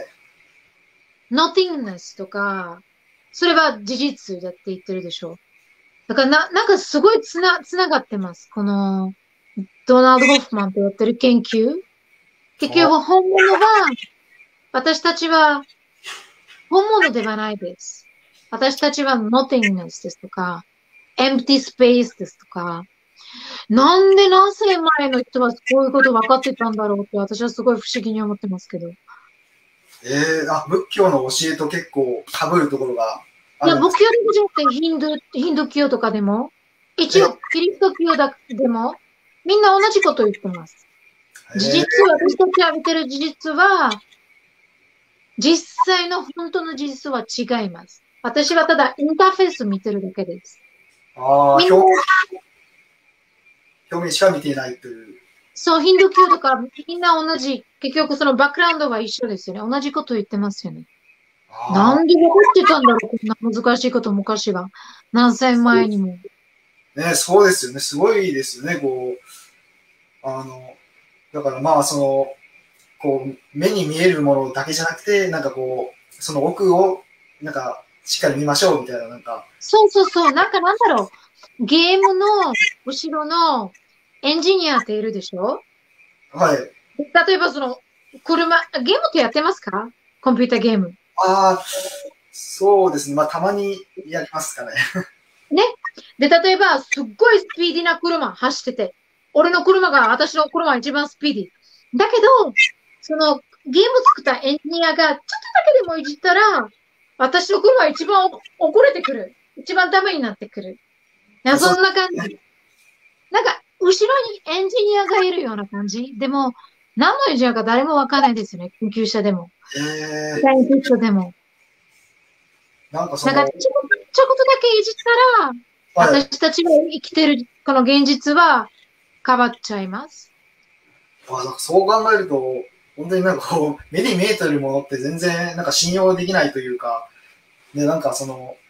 nothingness とか、それは事実だって言ってるでしょ。だからな、なんかすごいつな、つながってます。この、ドナルド・ホフマンとやってる研究。結あ、 局本物は、私たちは本物ではないです。私たちは nothingness ですとか、empty space ですとか、なんで何世前の人はこういうこと分かってたんだろうって私はすごい不思議に思ってますけど。いえー、あ、仏教の教えと結構被るところがあや、 るんです。 仏教だけじゃなくてヒンドゥー、ヒンドゥー教とかでも、一応えキリスト教だでも、みんな同じことを言ってます。事実、 えー、 私たちが見てる事実は、実際の本当の事実は違います。私はただインターフェース見てるだけです。 あー、 みんな、 表、表面しか見ていないという。 そう、ヒンドゥー教とかみんな同じ、結局そのバックグラウンドは一緒ですよね。同じことを言ってますよね。なああ、 んで分かってたんだろう、こんな難しいこと昔は。何千前にも。 ね、そうですよね。すごいですよね。こう、あの、だからまあ、その、こう、目に見えるものだけじゃなくて、なんかこう、その奥を、なんか、しっかり見ましょうみたいな、なんか、 そうそうそう、なんかなんだろう。ゲームの後ろのエンジニアっているでしょ。 はい。 例えばその、車、ゲームってやってますか？コンピューターゲーム。 ああ、そうですね。まあ、たまにやりますかね。 ね。で、例えば、すっごいスピーディーな車走ってて、俺の車が、私の車が一番スピーディー。だけど、その、ゲーム作ったエンジニアが、ちょっとだけでもいじったら、私の車が一番お遅れてくる。一番ダメになってくる。いや、 そう、 そんな感じ。なんか、後ろにエンジニアがいるような感じ。でも、何のエンジニアか誰もわかんないですよね。研究者でも。 えサイエンティストでも。 ー、なんかそなんか、 の、 ちょ、ちょこっとだけいじったら、 はい。 私たちが生きてる、この現実は変わっちゃいます。 あ、なんかそう考えると、本当になんかこう、目に見えてるものって全然なんか信用できないというか、ね、なんかその、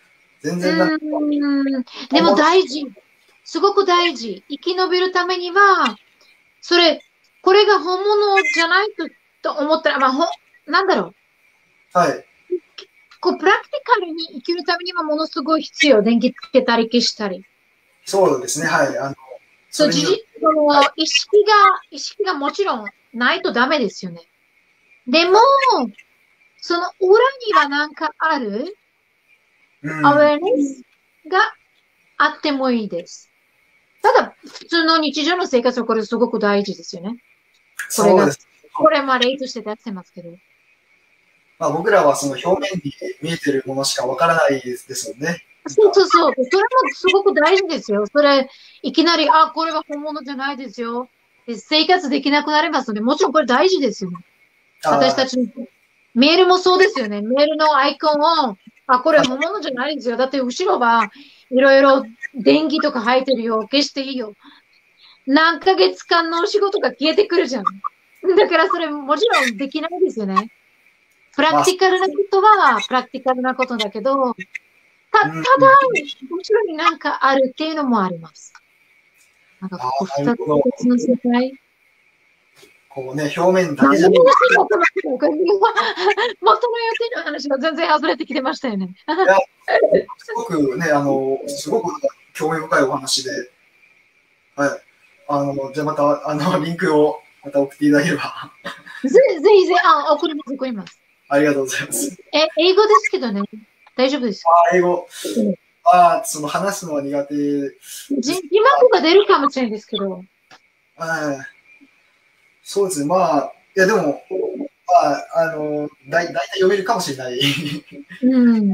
全然なんか、 うーん。でも大事。すごく大事。生き延びるためには、それ、これが本物じゃないと、と思ったら、まあ、ほ、なんだろう。 はい。 こう、プラクティカルに生きるためにはものすごい必要。電気つけたり消したり。 そうですね。はい。あの、そそう、 れによって、 事実、その、 はい。 意識が、意識がもちろんないとダメですよね。でも、その裏にはなんかあるうん。 アウェアネスがあってもいいです。ただ、普通の日常の生活はこれすごく大事ですよね。これが、 そうです。 これも例として出してますけど。 まあ、僕らはその表面に見えてるものしかわからないですもんね。なんそうか、 そうそう。それもすごく大事ですよ。それ、いきなり、あ、これは本物じゃないですよ。で生活できなくなりますので、もちろんこれ大事ですよね。私あたちのメールもそうですよね。メールのアイコンを、あ、これ本物じゃないですよ。だって後ろはいろいろ電気とか入ってるよ。消していいよ。何ヶ月間のお仕事が消えてくるじゃん。だからそれもちろんできないですよね。プラまあ、 クティカルなことはプラクティカルなことだけど、た、ただ、 うん。 後ろになんかあるっていうのもあります。なんかあこうあ、なる二つほど。 別の世界。 こうね、表面だけじゃ、 何の話になってますか？これ元の予定の話が全然外れてきてましたよね。 いや、すごくね、あの、すごくなんか興味深いお話で、はい。あの、じゃあまた、あの、リンクをまた送っていただければ、 ぜ、ぜひぜひ、あ、送ります、送ります。 ありがとうございます。 え、英語ですけどね。大丈夫です。 あ、英語、あ、その話すのは苦手でじ、字す。 幕が出るかもしれないですけど。 はい。そうですね。まあ、いや、でも、まあ、あの、だい、大体読めるかもしれない。 うん、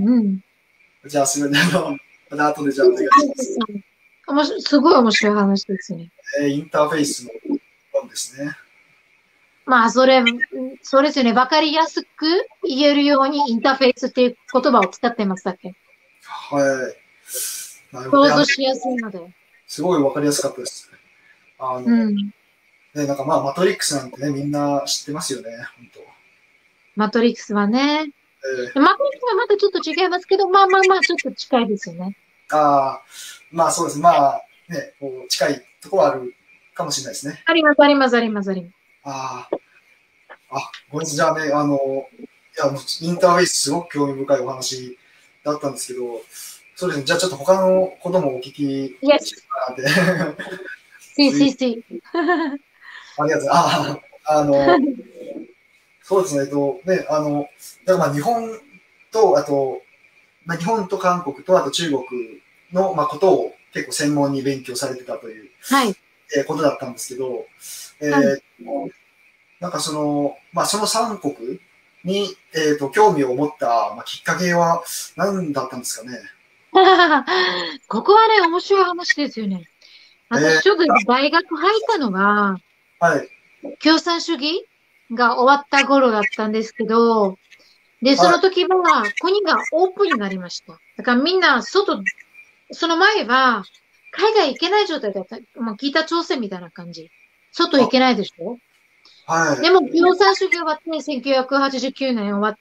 うん。 じゃあ、すみません。あの、また後でじゃあお願いします。 面白い、すごい面白い話ですね。 えーインターフェースの本ですね。 まあ、それ、うんそうですよね。わかりやすく言えるようにインターフェースっていう言葉を使ってますだっけ。 はい。なるほど。いや、 想像しやすいので。 すごいわかりやすかったです。あの、 うん。 ね、なんかまあ、マトリックスなんてね、みんな知ってますよね、本当。 マトリックスはね。 えマトリックスはまたちょっと違いますけど、まあまあまあ、ちょっと近いですよね。 ー、ああ、まあそうです。まあ、ね、こう近いところはあるかもしれないですね。 あります、あります、あります、あります。 ああ、あ、ごめんなさい。じゃあね、あの、いや、もうインターフェースすごく興味深いお話だったんですけど、そうですね。じゃあちょっと他のこともお聞き Yes, しようかなって。 sí, すい sí, sí. ありがとうございます。ああ、あの、そうですね。えっと、ね、あの、だからまあ日本と、あと、まあ、日本と韓国と、あと中国の、まあ、ことを結構専門に勉強されてたという、 はい、 えーことだったんですけど、えはい。 ーなんかその、まあ、そのさん国に、えーと、興味を持った、まあ、きっかけは何だったんですかね。 ここはね、面白い話ですよね。 え私ちょっとー大学入ったのが、 はい、 共産主義が終わった頃だったんですけど、で、そはい、 の時は国がオープンになりました。だからみんな外、その前は海外行けない状態だった。まあ、北朝鮮みたいな感じ。外行けないでしょ。 はい、 でも共産主義終わってせんきゅうひゃくはちじゅうきゅうねん終わって、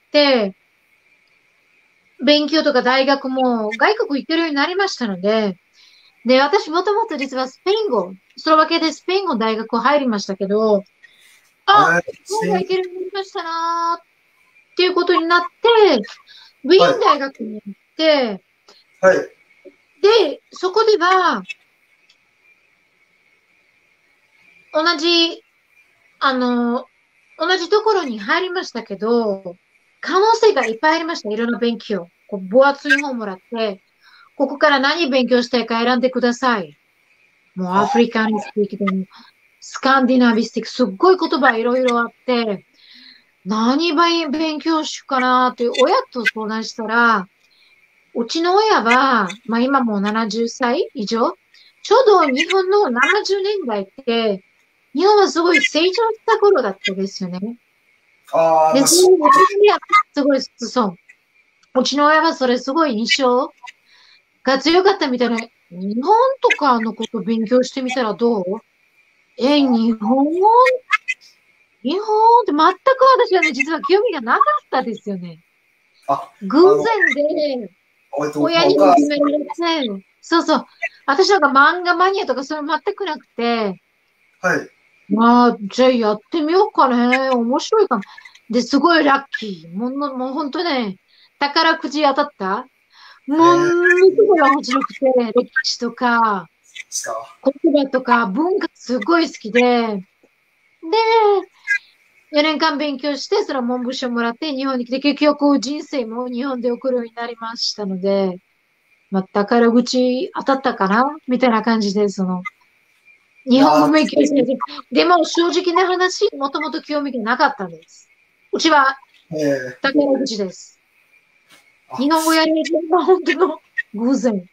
勉強とか大学も外国行けるようになりましたので、で、私もともと実はスペイン語、スロバキアでスペイン語大学入りましたけど、あ、 はい、スペイン、 海外行けるようになりましたなーっていうことになって、ウィーンはい、 大学に行って、 はい、 で、そこでは、同じ、あの、同じところに入りましたけど、可能性がいっぱいありました。いろんな勉強。こう分厚い本もらって、ここから何勉強したいか選んでください。もうアフリカンスピークでも、スカンディナビスティック、すっごい言葉いろいろあって、何倍勉強しようかなって親と相談したら、うちの親は、まあ今もうななじゅっさい以上、ちょうど日本のななじゅうねんだいって、日本はすごい成長した頃だったですよね。 ああ、まで、 あ、 そういう意味ではすごい、そう。うちの親はそれすごい印象が強かったみたいな、日本とかのこと勉強してみたらどうえ、日本日本って全く私はね、実は興味がなかったですよね。 あ、 偶あの、 然で、 えっと、まあ、 親にお母さ勧められて、そうそう。私なんか漫画マニアとかそれ全くなくて、 ん、はい。 まあ、じゃあやってみようかね。面白いかも。で、すごいラッキー。もの、もう本当ね、宝くじ当たった。もえー、 のすごい面白くて、歴史とか、 ですか。 言葉とか文化すごい好きで、で、よねんかん勉強して、それは文部省もらって日本に来て、結局人生も日本で送るようになりましたので、まあ、宝くじ当たったかなみたいな感じで、その、 いやー、 日本語勉強してる。でも正直な話、もともと興味がなかったんです。うちはえー、 宝くじです。 あ、 日本語やり始めたのは本当の偶然。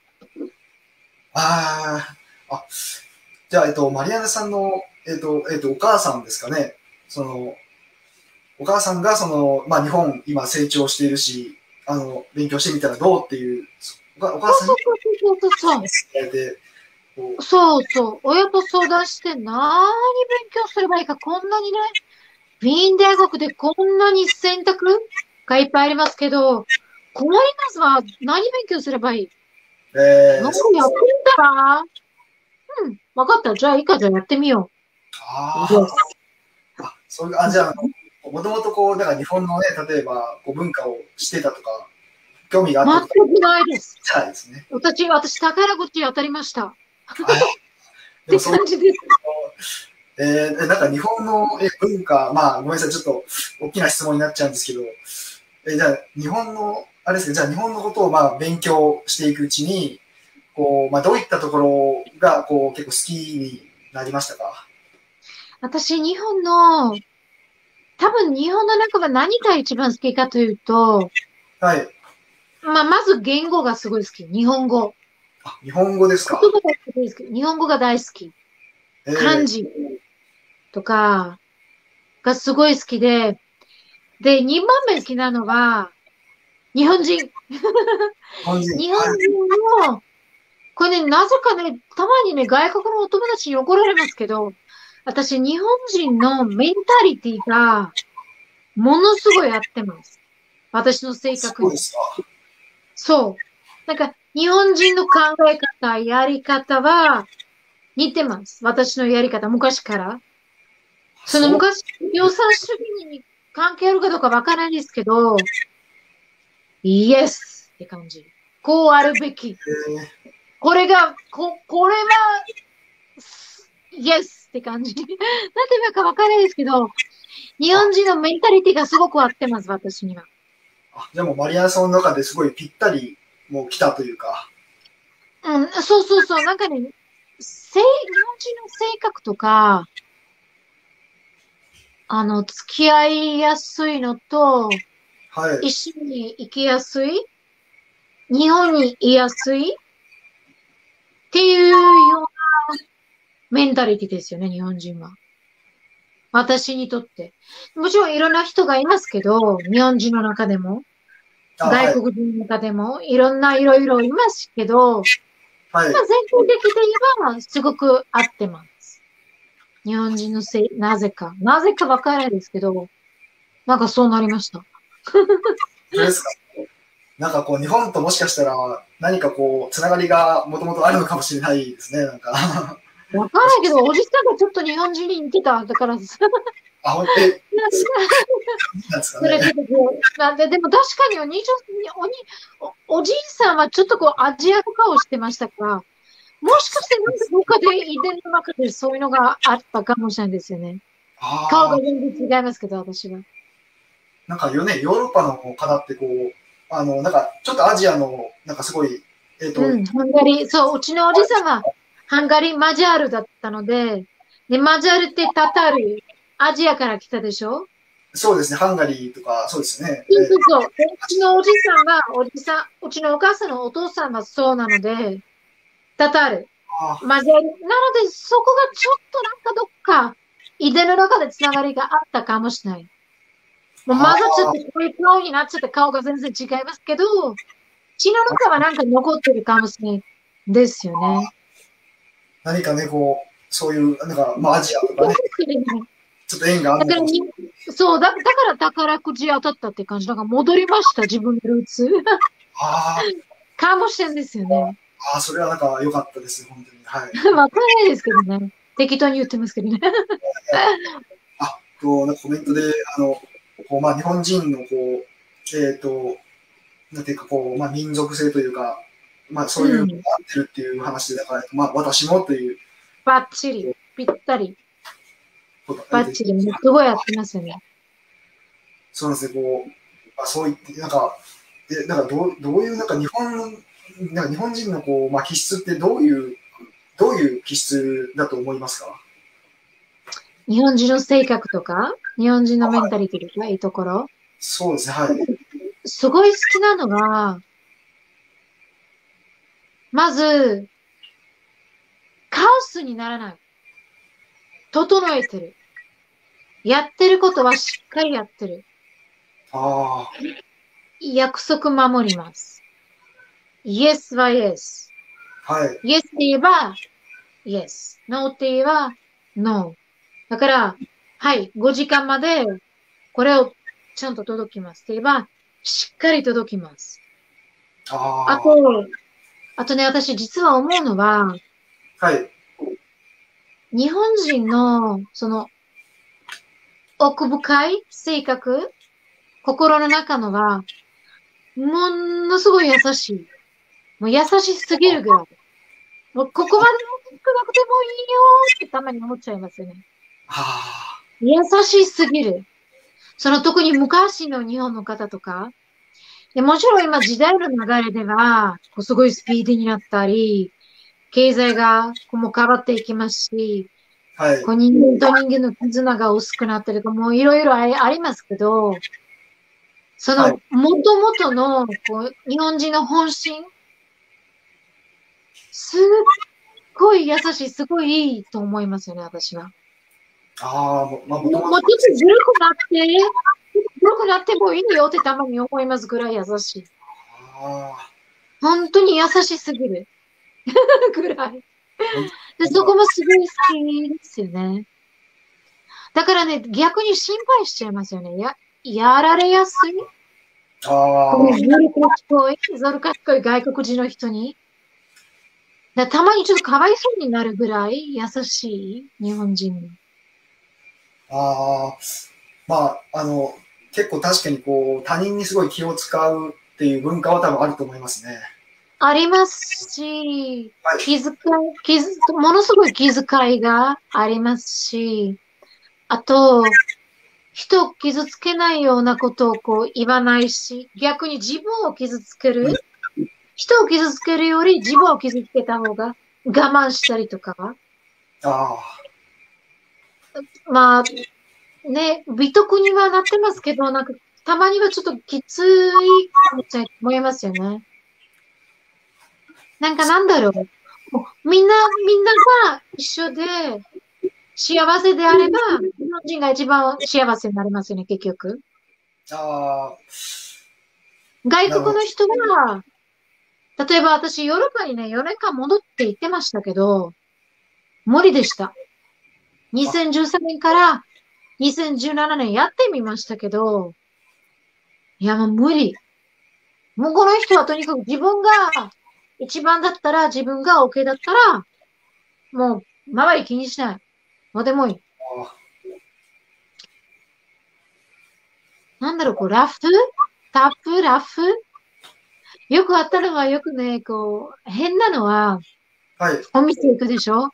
あー、あ、じゃあ、えっと、マリアナさんの、えっと、えっと、お母さんですかね。その、お母さんが、その、まあ、日本、今成長しているし、あの、勉強してみたらどうっていう、お母お母さんにそうそうそうそうそう。 伝えて、こう、 そうそう。親と相談して何勉強すればいいか、こんなにね、ウィーン大学でこんなに選択がいっぱいありますけど、困りますわ。何勉強すればいい？ えー、 何そうです。 やってみたらうん、わかった。じゃあいいか、じゃあやってみよう。イエあス。 あ、あ、そういう、あ、じゃあ、もともとこう、だから日本のね、例えば、こう文化をしてたとか、興味があって全とか、 くないです。 じゃないですね。 私、私、宝くじ当たりました。っあ、でもてそういう、 感じです。 えー、なんか日本のえ文化、まあ、ごめんなさい、ちょっと大きな質問になっちゃうんですけど、えじゃあ、日本の、あれですね、じゃあ日本のことをまあ勉強していくうちに、こう、まあ、どういったところが、こう、結構好きになりましたか？ 私、日本の、多分日本の中は何が一番好きかというと、 はい。 まあ、まず言語がすごい好き。日本語。 あ、日本語ですか？ 言葉がすごい好き。日本語が大好き。 えー、 漢字とかがすごい好きで、で、にばんめ好きなのは、日本人。 日本人。 日本はい。 人の、これね、なぜかね、たまにね、外国のお友達に怒られますけど、私、日本人のメンタリティが、ものすごい合ってます。私の性格に。 そうですか。 そう。なんか、日本人の考え方、やり方は似てます。私のやり方、昔から。そのそう、 昔、共産主義に関係あるかどうかわからないですけど、イエスって感じ。こうあるべき。 えこれが、こ、これは、イエスって感じ。なんていうかわからないですけど、日ー、あ、 本人のメンタリティがすごく合ってます、私には。 あ、じゃあもうマリアナさんの中ですごいぴったり、もう来たというか。 うん、そうそうそう。なんかね、せい、日本人の性格とか、あの、付き合いやすいのと、 はい。 一緒に生きやすい、日本にいやすいっていうようなメンタリティですよね、日本人は。私にとって。もちろんいろんな人がいますけど、日本人の中でも、 あ、はい。 外国人の中でも、いろんないろいろいますけど、 はい。 まあ、全体的で言えば、すごく合ってます。日本人のせい、なぜか。なぜかわからないですけど、なんかそうなりました。 それですか。なんかこう、日本ともしかしたら何かこう、つながりがもともとあるのかもしれないですね、なんか。 わからないけど、おじさんがちょっと日本人に似てた。だから、そあ、ほんえ、なんですかね。 れちょっとこう、なんで、でも確かにお兄ちゃん、おに、お、おじいさんはちょっとこう、アジアとかをしてましたから、もしかしてなんかどっかで遺伝の中でそういうのがあったかもしれないですよね。顔がああ、 全然違いますけど、私は。 なんかよね、ヨーロッパの方ってこう、あの、なんかちょっとアジアの、なんかすごい、えっ、と、 うん、ハンガリー、そう、うちのおじさんは、ハンガリーマジャールだったので、で、マジャールってタタール、アジアから来たでしょ？ そうですね、ハンガリーとか、そうですね。 そうえー、 そうそう。でうちのおじさんは、おじさん、うちのお母さんのお父さんはそうなので、タタール、 あマジャール。なので、そこがちょっとなんかどっか、遺伝の中でつながりがあったかもしれない。もう混あざっちゃっー、 て、こういう顔になっちゃって顔が全然違いますけど、血の中はなんか残ってるかもしれないですよね。 何かね、こう、そういう、なんか、まあアジアとかね、ちょっと縁があるのかもしだからに、そう、だ、だから宝くじ当たったって感じ。なんか戻りました、自分のルーツ。 れない。ああ、 かもしれんですよね。 ああ、それはなんか良かったです、本当に。はい。 わかんないですけどね。適当に言ってますけどね。 あ、こう、なんかコメントで、あの、こう、まあ、日本人の、こう、えっ、と、なんていうか、こう、まあ、民族性というか、まあ、そういうのがうん。 合ってるっていう話で、だから、まあ、私もというバッチリ。ぴったり。 ことが、 バッチリ。もうすごいやってますよね。 そうなんですね、こう、まあ、そう言って、なんか、え、なんかどう、どういう、なんか日本、なんか日本人のこう、まあ、気質ってどういう、どういう気質だと思いますか？ 日本人の性格とか、日本人のメンタリティとか、いいところ。 そうですね、はい。 すごい好きなのが、まず、カオスにならない。整えてる。やってることはしっかりやってる。 あ約束守ります。Yes は Yes。 あ、はい。 Yes って言えば Yes。No って言えば No。だから、はい、ごじかんまでこれをちゃんと届きますって言えば、しっかり届きます。ああと、あとね、私実は思うのは、 あ、はい。 日本人の、その、奥深い性格、心の中のは、ものすごい優しい。もう優しすぎるぐらい。もうここまで大きくなくてもいいよってたまに思っちゃいますよね。 あ優しすぎる。その特に昔の日本の方とか。でもちろん今時代の流れでは、こうすごいスピーディーになったり、経済がこうもう変わっていきますし、 あ、はい。 こう人間と人間の絆が薄くなったりとか、もういろいろありありますけど、そはい。 の元々のこう日本人の本心、すっごい優しい、すごいいいと思いますよね、私は。 ああ、もまあ、もともう、 もと、 もうちょっとずるくなって、ずるくなってもいいよってたまに思いますぐらい優しい。 あ本当に優しすぎるぐらい。 あ、ほんで、 なんか、 そこもすごい好きですよね。だからね、逆に心配しちゃいますよね。や、やられやすいこうああ、 いうずる賢い、ずる賢い外国人の人に。だたまにちょっとかわいそうになるぐらい優しい日本人。 ああ、まあ、あの、結構確かにこう、他人にすごい気を使うっていう文化は多分あると思いますね。 ありますし、 はい。 気遣い、気づ、ものすごい気遣いがありますし、あと、人を傷つけないようなことをこう言わないし、逆に自分を傷つけうん、 る、人を傷つけるより自分を傷つけた方が我慢したりとか、 あまあね、美徳にはなってますけど、なんかたまにはちょっときついかもしれないと思いますよね。なんかなんだろう。もうみんな、みんなが一緒で幸せであれば、日本人が一番幸せになりますよね、結局。 あ、ああ、 外なるほど。 国の人は、例えば私ヨーロッパにね、よねんかん戻って行ってましたけど、無理でした。 あ、 にせんじゅうさんねんからにせんじゅうななねんやってみましたけど、いやもう無理。もうこの人はとにかく自分が一番だったら、自分が OK だったら、もう周り気にしない。どうでもいい。 あなんだろう、こう、ラフタフラフよくあったのはよくね、こう、変なのは、 あ、はい。 お店行くでしょ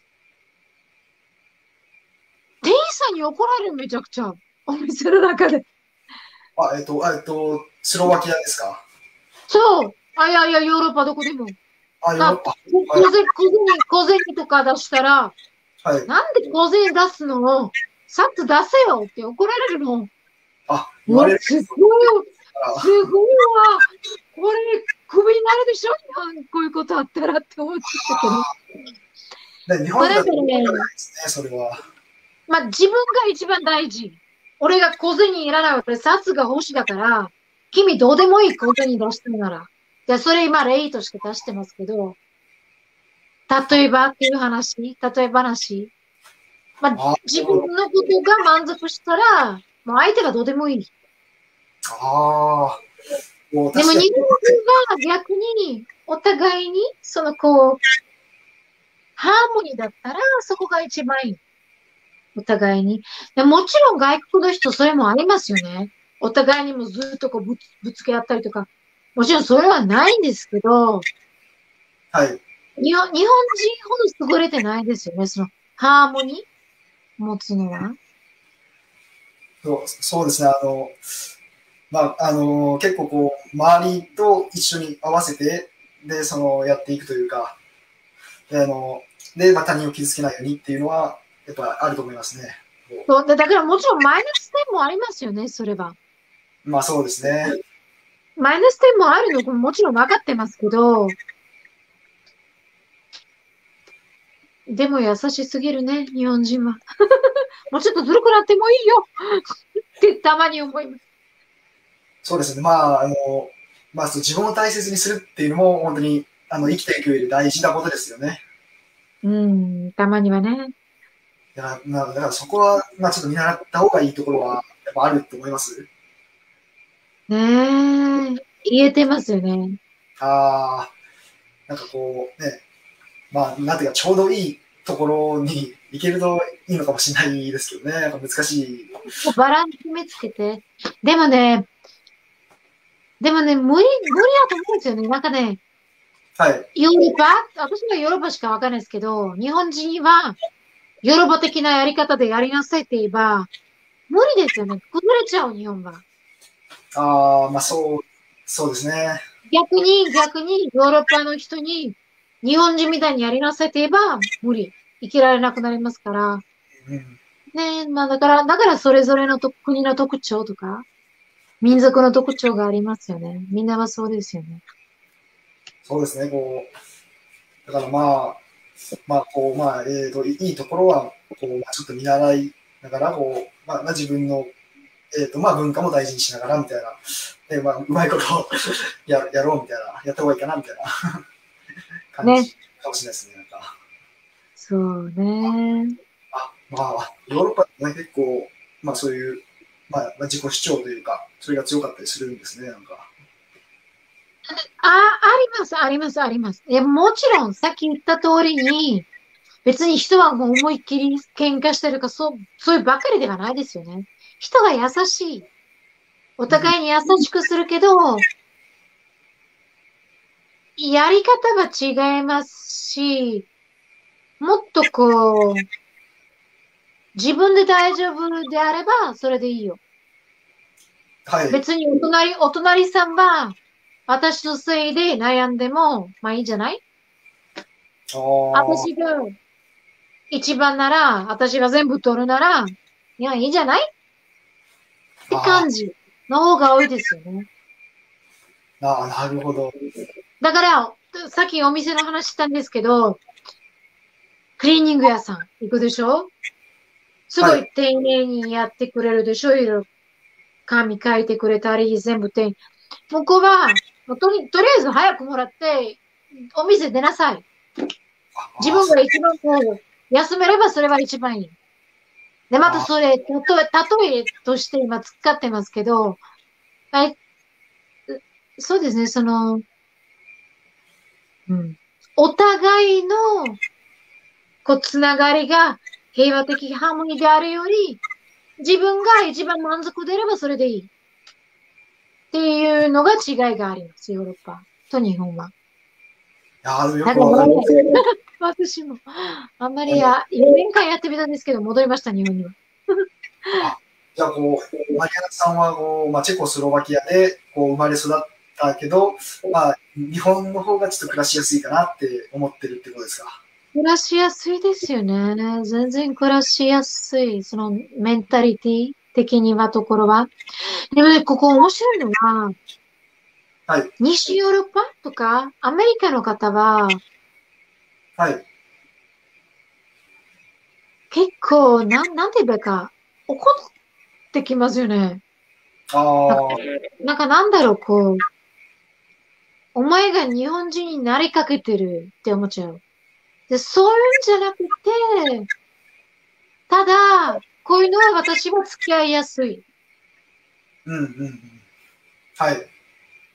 店員さんに怒られるめちゃくちゃ。お店の中で。 あ、えっと、あえっと、スロバキアですか？ そう。あ、いやいや、ヨーロッパどこでも。 あ、ヨーロッな、 パ。はい。 小銭、小銭、小銭とか出したら、 はい。 なんで小銭出すのさっと出せよって怒られるの。 あ、言うわ、 われるすごいよ。 かすごいわ。これ、クビになるでしょ今こういうことあったらって思っちゃったけど。 ら。ね、日まあ、 本だとないだからね、 ですね、それは。 まあ自分が一番大事。俺が小銭いらないわ。これ札が欲しだから、君どうでもいい小銭出してるなら。じゃあそれ今例として出してますけど、例えばっていう話、例え話。まああ自分のことが満足したら、もう相手がどうでもいい。 あ、 もうでも確かに、 日本人は逆にお互いに、そのこう、ハーモニーだったらそこが一番いい。お互いに。でもちろん外国の人それもありますよね。お互いにもずっとこうぶつ、ぶつけ合ったりとか。もちろんそれはないんですけど、 はい。 日本、日本人ほど優れてないですよね。そのハーモニー持つのは。 そう、そうですね。あの、まあ、あの、結構こう、周りと一緒に合わせて、で、その、やっていくというか、で、あの、で、まあ、他人を傷つけないようにっていうのは、やっぱあると思いますね。 そう。でだからもちろんマイナス点もありますよね、それは。 まあ、そうですね。 マイナス点もあるのももちろん分かってますけど、でも優しすぎるね、日本人は。もうちょっとずるくなってもいいよってたまに思います。 そうですね。まあ、あの、まあ、そう自分を大切にするっていうのも、本当に、あの、生きていく上で大事なことですよね。 うん、たまにはね。 だから、まあ、だからそこは、まあ、ちょっと見習った方がいいところは、やっぱあると思います。 ねえ、言えてますよね。 ああ、なんかこう、ね、まあ、なんていうか、ちょうどいいところに行けるといいのかもしれないですけどね。やっぱ難しい。 バランス見つけて。でもね、でもね、無理、無理だと思うんですよね。なんかね、 はい。 ヨーロッパ私はヨーロッパしかわかんないですけど、日本人はヨーロッパ的なやり方でやりなさいって言えば、無理ですよね。崩れちゃう、日本は。 ああ、まあ、そう、そうですね。 逆に、逆に、ヨーロッパの人に、日本人みたいにやりなさいって言えば、無理。生きられなくなりますから。 うん。 ねえ、まあだから、だからそれぞれのと国の特徴とか、民族の特徴がありますよね。みんなはそうですよね。 そうですね。こう、だからまあ、まあ、こう、まあ、えっと、いいところは、こう、まあちょっと見習いながら、こう、まあ、まあ自分の、えっと、まあ、文化も大事にしながら、みたいな、で、まあ、うまいことややろうみたいな、やった方がいいかな、みたいな感ね。 じかもしれないですね、なんか。 そうね。 あ、まあ、ヨーロッパってね、結構、まあそういう、まあ、まあ自己主張というか、それが強かったりするんですね、なんか。 あ、あります、あります、あります。いや、もちろん、さっき言った通りに、別に人はもう思いっきり喧嘩してるか、そう、そういうばかりではないですよね。人が優しい。おうん。 互いに優しくするけど、やり方は違いますし、もっとこう、自分で大丈夫であれば、それでいいよ。 はい。 別にお隣、お隣さんは、私のせいで悩んでも、まあいいじゃないああ、 私が一番なら、私が全部取るなら、いや、いいじゃないってあ感じの方が多いですよね。 あ、なるほど。 だから、さっきお店の話したんですけど、クリーニング屋さん行くでしょすはい。 ごい丁寧にやってくれるでしょいろいろ紙書いてくれたり、全部丁寧。ここは、もうとり、とりあえず早くもらって、お店出なさい。自ああ、 分そが一番こう、休めればそれは一番いい。で、またあそれ、たとえ、例えとして今使ってますけど、え、そうですね、その、うん。お互いの、こう、つながりが平和的ハーモニーであるより、自分が一番満足であればそれでいい。っていうのが違いがあります、ヨーロッパと日本は。 いやー、よだから、 くわかる。 私も、あんまりや、よねんかんやってみたんですけど、戻りました、日本には。 あ、じゃあ、こう、マリアナさんはこう、まあ、チェコスロバキアでこう生まれ育ったけど、まあ、日本の方がちょっと暮らしやすいかなって思ってるってことですか。 暮らしやすいですよね。全然暮らしやすい。そのメンタリティ的にはところは。でもね、ここ面白いのは、 はい。 西ヨーロッパとかアメリカの方ははい。 結構、なん、なんて言えばいいか、怒ってきますよね。なんか、 ああ、 なんかなんだろう、こう、お前が日本人になりかけてるって思っちゃう。で、そういうんじゃなくて、ただ、こういうのは私は付き合いやすい。 うんうんうん。はい。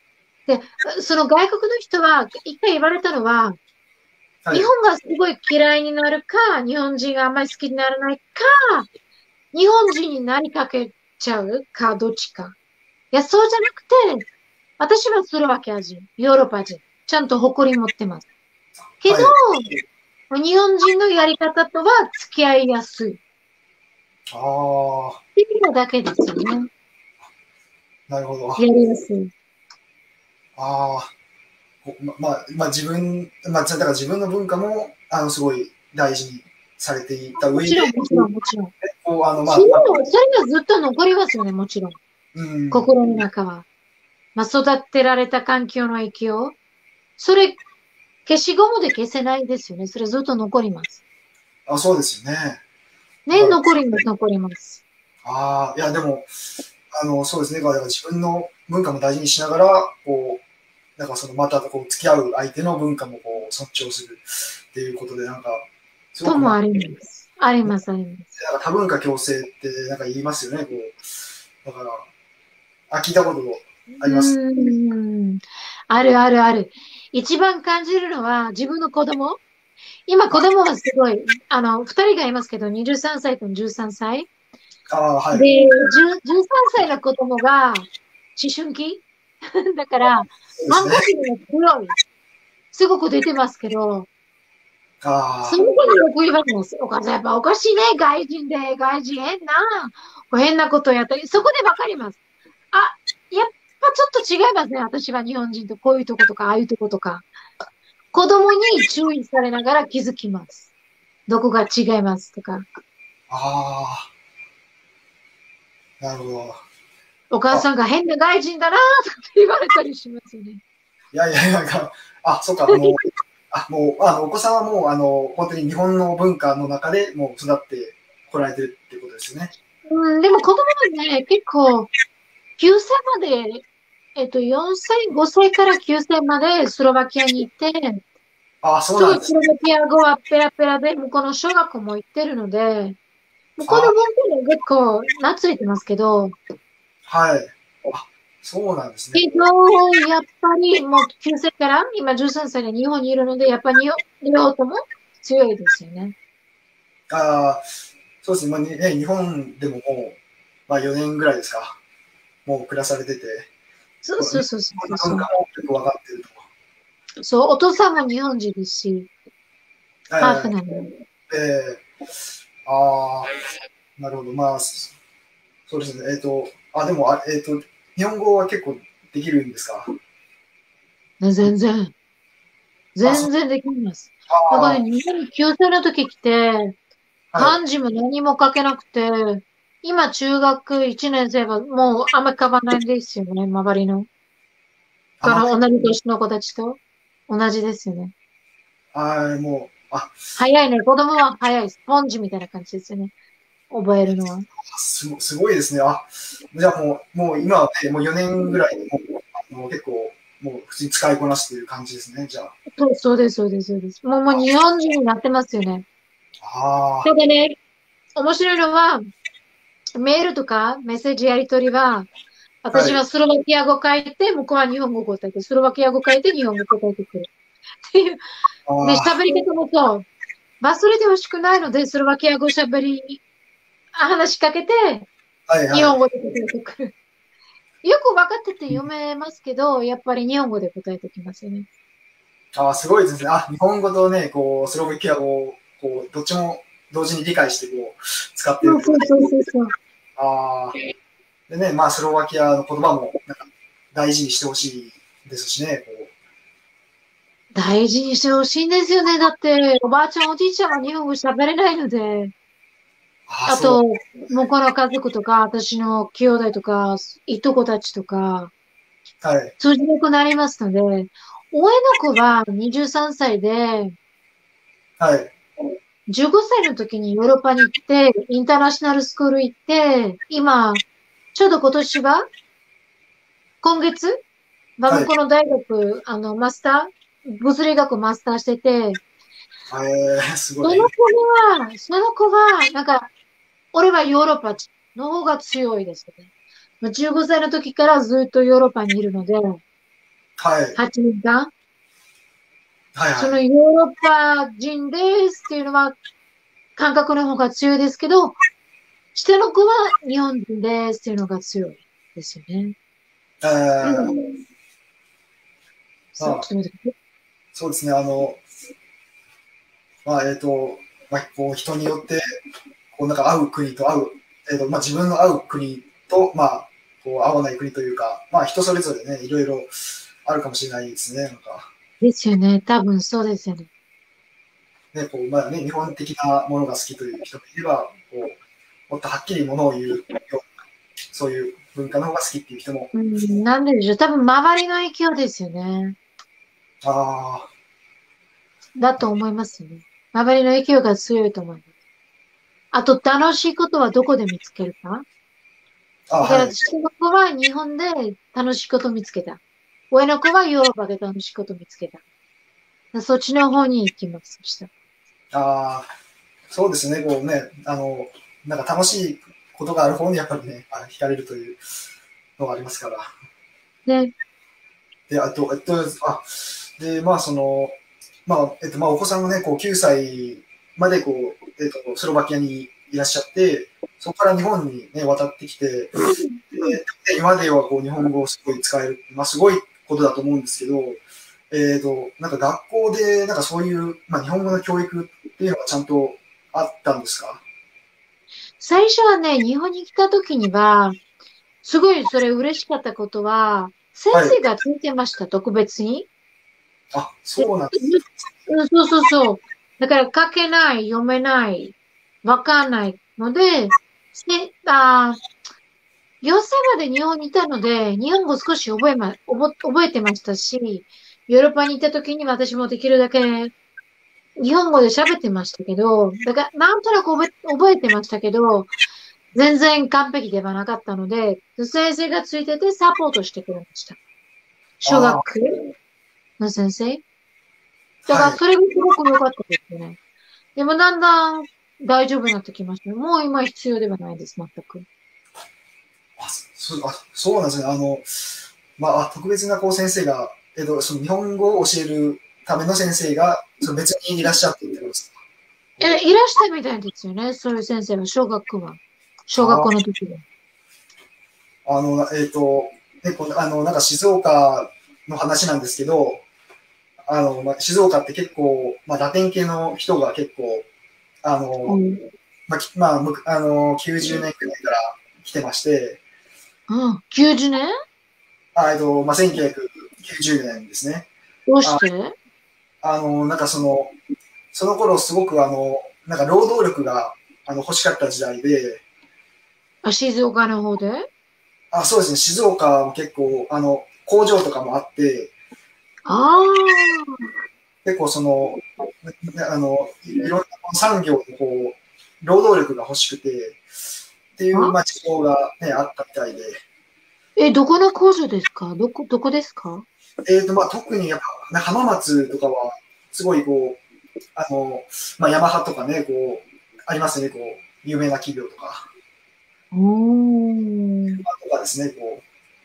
で、その外国の人は、一回言われたのは、 はい。 日本がすごい嫌いになるか、日本人があんまり好きにならないか、日本人になりかけちゃうか、どっちか。いや、そうじゃなくて、私はスロバキア人、ヨーロッパ人、ちゃんと誇り持ってます。けど、 はい。 日本人のやり方とは付き合いやすい。っああ、 ていうのだけですよね。 なるほど。 やりやすい。 ああ、こま、まあ、まあ自分、まあ、だから自分の文化も、あの、すごい大事にされていた上で、 もちろん、もちろん、もちろん。 こう、あの、まあ、 それまあ、 は、それはずっと残りますよね、もちろん。 うん、 心の中は。まあ、育てられた環境の影響。それ、消しゴムで消せないですよね。それずっと残ります。 あ、そうですよね。だね、 から、 残ります、残ります。 ああ、いや、でも、あの、そうですね。だから自分の文化も大事にしながら、こう、なんかその、またこう、付き合う相手の文化もこう、尊重するっていうことで、なんか、すごくなんか、 ともあります。あります、あります。 なんか多文化共生ってなんか言いますよね。こう、だから、あ、聞いたことあります。 うーん。あるあるある。一番感じるのは自分の子供。今子供はすごい、あの、二人がいますけど、にじゅうさんさいとじゅうさんさい。 ああ、はい。 で、じゅう、じゅうさんさいの子供が思春期だから、 そうですね。 反抗期が強い。すごく出てますけど、そあの子によく言われます。お母さんやっぱおかしいね。外人で、外人変な、変なことやったり、そこでわかります。あ、やっぱちょっと違いますね。私は日本人とこういうとことか、ああいうとことか。子供に注意されながら気づきます。どこが違いますとか。 あ、ああ、なるほど。 お母あ、 さんが変な外人だなとかって言われたりしますよね。 いやいやいや、なんか、あ、そうか、もう、あ、もう、あの、お子さんはもう、あの、本当に日本の文化の中でもう育ってこられてるってことですよね。 うん、でも子供はね、結構、きゅうさいまで、えっと、よんさい、ごさいからきゅうさいまでスロバキアに行って、 ああ、そうすごいなんですね。 スロバキア語はペラペラで、向こうの小学校も行ってるので、向こうあの文化に結構懐いてますけど、 あ、はい。あ、そうなんですね。 けど、やっぱりもうきゅうさいから、今じゅうさんさいで日本にいるので、やっぱり両方とも強いですよね。 ああ、そうですね。まあ、にね、日本でももう、まあよねんぐらいですか。もう暮らされてて、 そうこう日そうそうそ本のうそう。 文化もよくわかってると。 そう、お父さんも日本人ですし、ハーフなえので。 えええ、ああ、なるほど。まあ、そそうですね。えっと、あ、でも、あ、えっと、日本語は結構できるんですか？ ね全然、 あ、そう、 全然できます。だからあ日本にきゅうさいの時来て、 あ、はい。 漢字も何も書けなくて、今中学いちねん生はもうあんまり変わらないですよね、周りの。 あ、まから同じ年の子たちと同じですよね。 あ、もう、あ、 早いね。子供は早い。スポンジみたいな感じですよね。覚えるのは。 すごすごいですね。あ、じゃあもう、もう今はね、もうよねんぐらいでもう、あの結構、もう普通に使いこなしている感じですね、じゃあ。 そう、そうです、そうです、そうです。もう、もう日本人になってますよね。 あただね、面白いのは、メールとかメッセージやり取りは、 あ、はい。 私はスロバキア語書いて、向こうは日本語答えて、スロバキア語書いて日本語答えてくる。っていう。で、 あ喋り方もそう。忘れてほしくないので、スロバキア語喋り、話しかけて、 あ、はいはい。 日本語で答えてくる。よく分かってて読めますけど、やっぱり日本語で答えてきますよね。 あ、すごいですね。あ、日本語とね、こう、スロベキア語を、こう、どっちも同時に理解して、こう、使っているってことで。 そうそうそうそうそう。 ああ、でね、まあ、スロバキアの言葉も、なんか、大事にしてほしいですしね、こう。 大事にしてほしいんですよね。だって、おばあちゃんおじいちゃんは日本語喋れないので、 ああ、そう。 あと、向こうの家族とか、私の兄弟とか、いとこたちとか、 はい。 通じなくなりますので、親の子はにじゅうさんさいで、 はい。 じゅうごさいの時にヨーロッパに行って、インターナショナルスクール行って、今、ちょうど今年は、今月バはい。 ムコの大学、あの、マスター、物理学マスターしてて、 えー、すごい。 その子は、その子は、なんか、俺はヨーロッパの方が強いですね。じゅうごさいの時からずっとヨーロッパにいるので、 はい。 はちねんかん。 はいはい。 そのヨーロッパ人ですっていうのは感覚の方が強いですけど、下の子は日本人ですっていうのが強いですよね。 えうー、 ん。そう、ちょっまあ、 と待って。 そうですね。あの、まあ、えっと、まあ、こう、人によって、こう、なんか合う国と合う、えっと、まあ、自分の合う国と、まあ、こう、合わない国というか、まあ、人それぞれね、いろいろあるかもしれないですね。なんか、 ですよね。多分そうですよね。 ね、こう、まあね、日本的なものが好きという人もいれば、こう、もっとはっきりものを言うような、そういう文化の方が好きっていう人も、 うん、なんででしょう。多分周りの影響ですよね。 あだと思いますよね。周りの影響が強いと思います。あと、楽しいことはどこで見つけるか。 あ、あだから、 はい。 下の子は日本で楽しいことを見つけた。上の子はヨーロッパで楽しいことを見つけた。そっちの方に行きます。そしたらああ、そうですね、こうね、あの、なんか楽しいことがある方にやっぱりね、あ惹かれるというのがありますから。 で、 で、あと、えっと、あ、で、まあ、その、まあ、えっと、まあ、お子さんがね、こう、きゅうさいまで、こう、えっと、スロバキアにいらっしゃって、そこから日本にね、渡ってきて、で、今ではこう、日本語をすごい使える、まあ、すごいことだと思うんですけど、えっと、なんか学校で、なんかそういう、まあ、日本語の教育っていうのがちゃんとあったんですか？ 最初はね、日本に来た時には、すごいそれ嬉しかったことは、先はい。 生がついてました、特別に。 あ、 で、 そうなんですね。 うんそうそうそう。だから書けない、読めない、わかんないので、せ、あよせいまで日本にいたので、日本語少し覚えま、覚覚えてましたし、ヨーロッパに行った時に私もできるだけ日本語で喋ってましたけど、だからなんとなく覚え、覚えてましたけど、全然完璧ではなかったので、先生がついててサポートしてくれました。小ああ、 学の先生。だかはい。 らそれがすごく良かったですね。でもだんだん大丈夫になってきましたね。もう今必要ではないです、全く。 あ、そ、あ、そうなんですね。あの、まあ、あ特別なこう先生が、えっと、その日本語を教えるための先生が、その別にいらっしゃってってことですか？ え、いらしたみたいですよね。そういう先生は、小学校は。小学あ校の時は。 あ、あの、えっと、ね、こうあの、なんか静岡の話なんですけど、あの、まあ、静岡って結構、まあ、ラテン系の人が結構、あの、 うん。 まあ、きまあ、むあの、きゅうじゅうねんくらいから来てまして、 うん。きゅうじゅうねんあ、えっと、まあ、せんきゅうひゃくきゅうじゅうねんですね。 どうしあ、 てあの、なんかその、その頃すごくあの、なんか労働力があの欲しかった時代で、 あ、静岡の方であ、そうですね、静岡も結構あの工場とかもあって、 ああ結構その、あの、いろんな産業のこう、労働力が欲しくて、っていう、 あまあ、事情がね、あったみたいで、 え、どこの工場ですかどこ、どこですかえーと、まあ、特にやっぱ、浜松とかは、すごいこう、あの、まあ、ヤマハとかね、こう、ありますね、こう、有名な企業とか、 おー。 とかですね、こ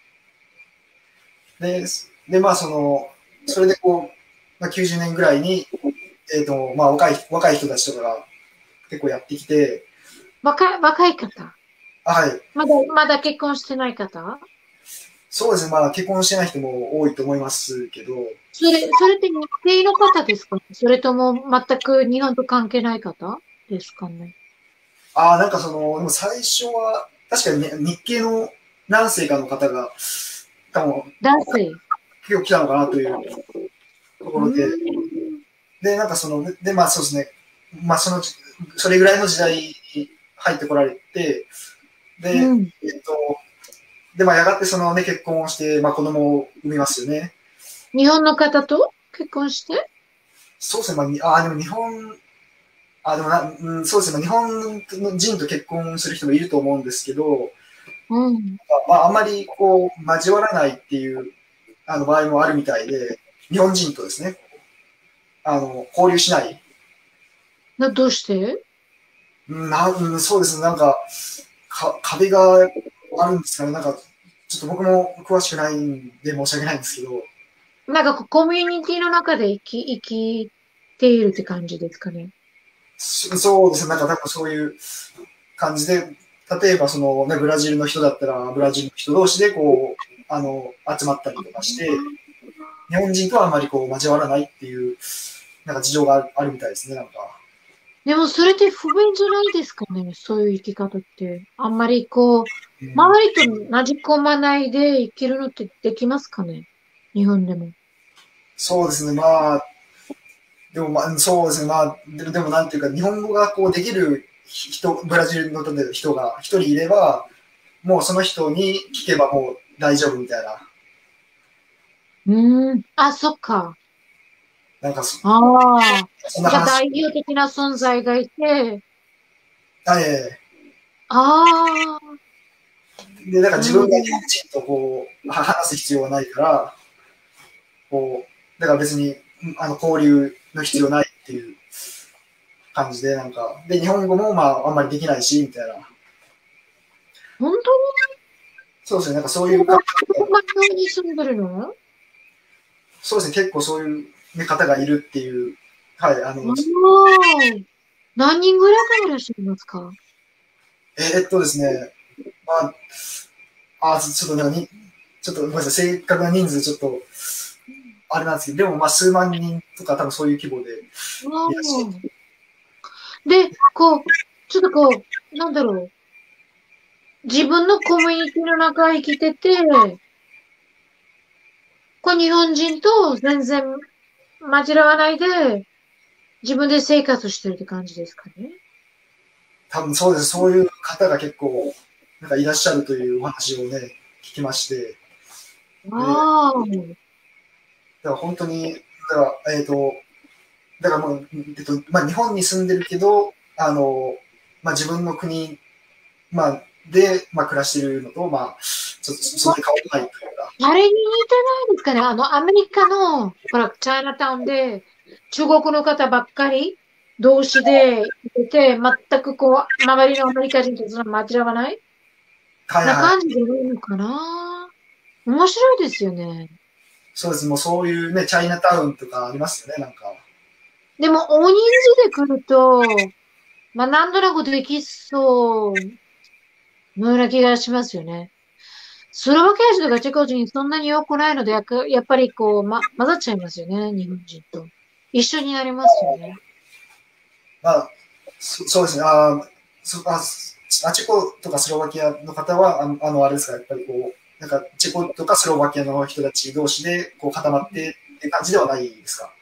う、で、で、まあ、その、それでこう、まあ、きゅうじゅうねんぐらいに、えっ、と、まあ、若い、若い人たちとかが結構やってきて、 若い、若い方。 あはい、 まだ、まだ結婚してない方そうですね、まあ、結婚してない人も多いと思いますけど、 それ、それって日系の方ですかそれとも全く日本と関係ない方ですかね。 ああ、なんかその、でも最初は、確かに、ね、日系の何世かの方が、多分、 男性。 結構来たのかなというとこうろで、 ーん。 で、なんかその、で、まあそうですね、まあその、それぐらいの時代に入ってこられて、で、 うん。 えっと、で、まあやがてそのね、結婚をして、まあ子供を産みますよね。 日本の方と結婚してそうですね、まあ、にああ、でも日本、あ、でもな、うん、そうですね、まあ、日本人と結婚する人もいると思うんですけど、 うん。 まあ、あんまりこう、交わらないっていうあの場合もあるみたいで、日本人とですね、あの、交流しない。 な、どうしてうんな、うん、そうですね、なんか、か、壁があるんですかね、なんか、ちょっと僕も詳しくないんで申し訳ないんですけど、 なんかこうコミュニティの中で生き、生きているって感じですかね。 そそうですね、なんか多分そういう感じで、例えばその、ね、ブラジルの人だったら、ブラジルの人同士でこう、あの、集まったりとかして、日本人とはあまりこう交わらないっていう、なんか事情があるあるみたいですね、なんか。 でもそれって不便じゃないですかね。そういう生き方って。あんまりこう、 うん、 周りと馴染み込まないで生きるのってできますかね。日本でも。 そうですね、まあ、でもまあ、そうですね、まあ、ででもなんていうか、日本語がこうできる人、ブラジルの例えば人が一人いれば、もうその人に聞けばもう大丈夫みたいな、 うーん。あ、そっか。 なんかそ、 ああ。なんかそんな話、 代表的な存在がいて、 あ、えああ、 えで、だからな自分が日るほど。 本人とこう、は話す必要はないから、こう、だから別に、あの、交流の必要ないっていう感じで、なんか、で、日本語もまあ、あんまりできないし、みたいな。 本当そうですね、なんかそうにいうか、 こんな日本に住んでるの？ そうですね、結構そういう、ね、方がいるっていう、はい、あの、 ああ、何人ぐらいからいらっしゃいますか？ えーっとですね、まあ、あ、ちょっとなんかに、ちょっとごめんなさい、正確な人数ちょっと、あれなんですけど、でもまあ数万人とか多分そういう規模でわいらっしゃる。 あ。で、こう、ちょっとこう、なんだろう。自分のコミュニティの中生きてて、こう日本人と全然混じらわないで、自分で生活してるって感じですかね。 多分そうです、そういう方が結構、なんかいらっしゃるというお話をね、聞きまして、で、 わあ。 だから本当に、だから、えっ、と、だからもう、えっと、まあ日本に住んでるけど、あの、まあ自分の国、まあ、で、まあ暮らしてるのと、まあ、ちょっとそんなに変わらないというか、 あれに似てないですかね。あの、アメリカの、ほら、チャイナタウンで、中国の方ばっかり、同士でいてて、全くこう、周りのアメリカ人とその混じらわないなはいはい、 感じでいいのかな。面白いですよね。 そうです、もうそういうね、チャイナタウンとかありますよね、なんか。 でも、大人数で来ると、まあ、なんとなくできそうなような気がしますよね。スロバキア人とかチェコ人そんなに多くないので、やくやっぱりこう、ま、混ざっちゃいますよね、日本人と。一緒になりますよね。 まあ、そそうですね、あそああチェコとかスロバキアの方は、あの、あのあれですか、やっぱりこう、なんかチェコとかスロバキアの人たち同士でこう固まってっていう感じではないですか。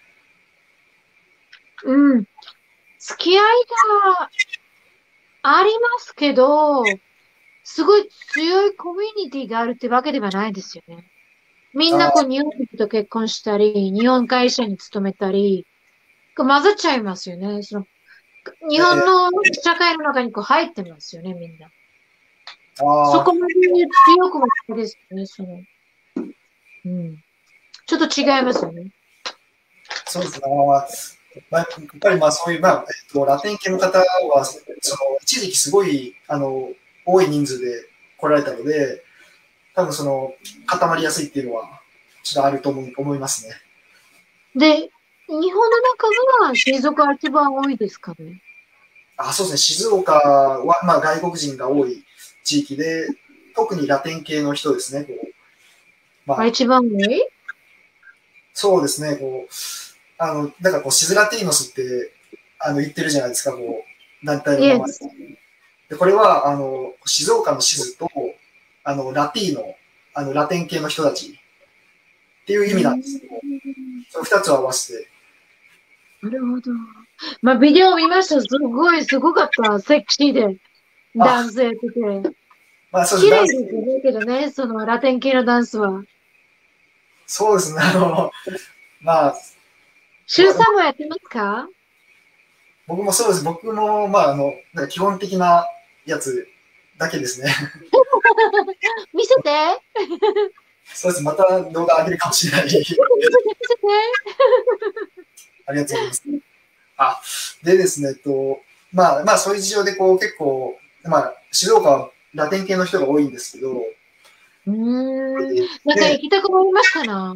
うん。付き合いがありますけど、すごい強いコミュニティがあるってわけではないですよね。みんなこうあ日本人と結婚したり、日本会社に勤めたり、こう混ざっちゃいますよね。その、日本えの社会の中にこう入ってますよね、みんな。 ー、あそこまで強くもないですよね、その、うん。ちょっと違いますよね。 そうですね、まあ、やっぱりまあそういう、まあえっと、ラテン系の方はその一時期すごいあの多い人数で来られたので、多分その固まりやすいっていうのはちょっとあると思い思いますね。 で、日本の中が静岡が一番多いですかね。 あ、そうですね。静岡は、まあ、外国人が多い地域で、特にラテン系の人ですね。こうまあ、 が一番多い？ そうですね。こう、あの、だからこう、シズラティーノスって、あの、言ってるじゃないですか、こう、団体の名前。 イエス。 で、これは、あの、静岡のシズと、あの、ラティーノ、あの、ラテン系の人たちっていう意味なんでうん。 すけど、その二つを合わせて、 なるほど。まあ、ビデオ見ました。すごい、すごかった。セクシーで。 あ、 男性ってて。 まあ、そうです。 綺麗ダンス、 ですよね、けどね、そのラテン系のダンスは。 そうですね。あの、まあ、 シュウさんもやってますか？ 僕もそうです。僕も、まあ、あの、なんか基本的なやつだけですね。 見せて。 そうです。また動画上げるかもしれない。 見せて、見せて。 ありがとうございます。あ、でですね、えっと、まあ、まあ、そういう事情で、こう、結構、まあ、静岡はラテン系の人が多いんですけど、 うーん。なんかで、 行きたくなりましたな。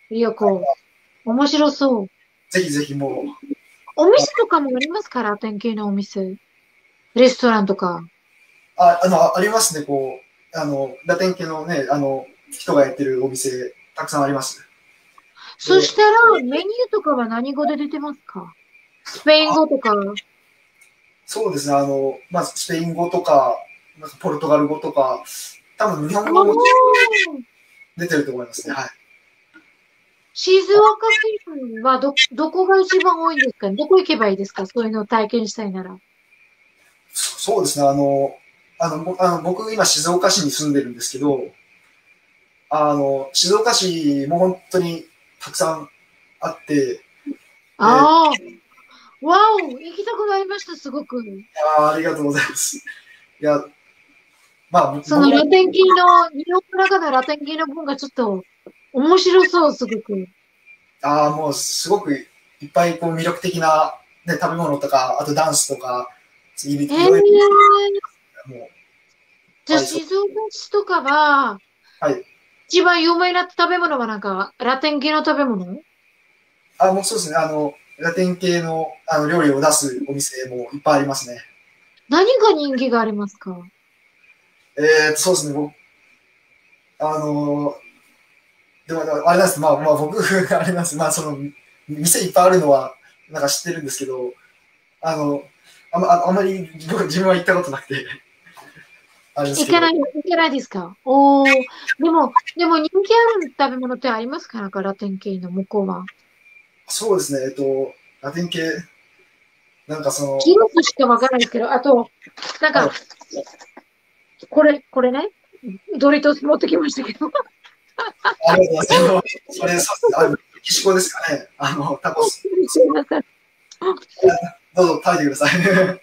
いや、こう、面白そう。 ぜひぜひもう、 お店とかもありますか？ラテン系のお店。レストランとか。 あ、あの、ありますね、こう、あの、ラテン系のね、あの、人がやってるお店、たくさんあります。で、 そしたら、メニューとかは何語で出てますか？スペイン語とか。 そうですね、あの、まあ、スペイン語とか、なんかポルトガル語とか、多分日本語もおー、 出てると思いますね。はい。 静岡県はど、どこが一番多いんですかね？どこ行けばいいですか？そういうのを体験したいなら。 そそうですね、あの、あの、ぼあの僕、今、静岡市に住んでるんですけど、あの、静岡市も本当にたくさんあって、で、 ああ、わお、行きたくなりました、すごく。 あー、ありがとうございます。いや、まあ、ぼその僕も、 ラテン系の、日本の中のラテン系の文がちょっと面白そう、すごく。 ああ、もうすごくいっぱいこう魅力的な、ね、食べ物とか、あとダンスとか、いろいえろいろえ、 もう、いっじゃあぱいそう。 静岡市とかは、 はい。 一番有名な食べ物はなんか、ラテン系の食べ物？ あ、もうそうですね。あの、ラテン系のあの料理を出すお店もいっぱいありますね。 何が人気がありますか？ えーと、そうですね。僕、あの、でも、あれなんです。まあ、まあ、僕、あれなんです。まあ、その、店いっぱいあるのは、なんか知ってるんですけど、あの、あんま、ああんまり僕自分は行ったことなくて、あれですけど、 いけない、いけないですか？おー、でも、でも人気ある食べ物ってありますか？なんかラテン系の向こうは。 そうですね。えっと、ラテン系、なんかその、 キロスしかわからないですけど、あと、なんか、 はい。 これ、これね、ドリトス持ってきましたけど。 ありがとうございます。それ、そうあ、メキシコですかね。あの、タコス。 すいません。 どうぞ食べてください。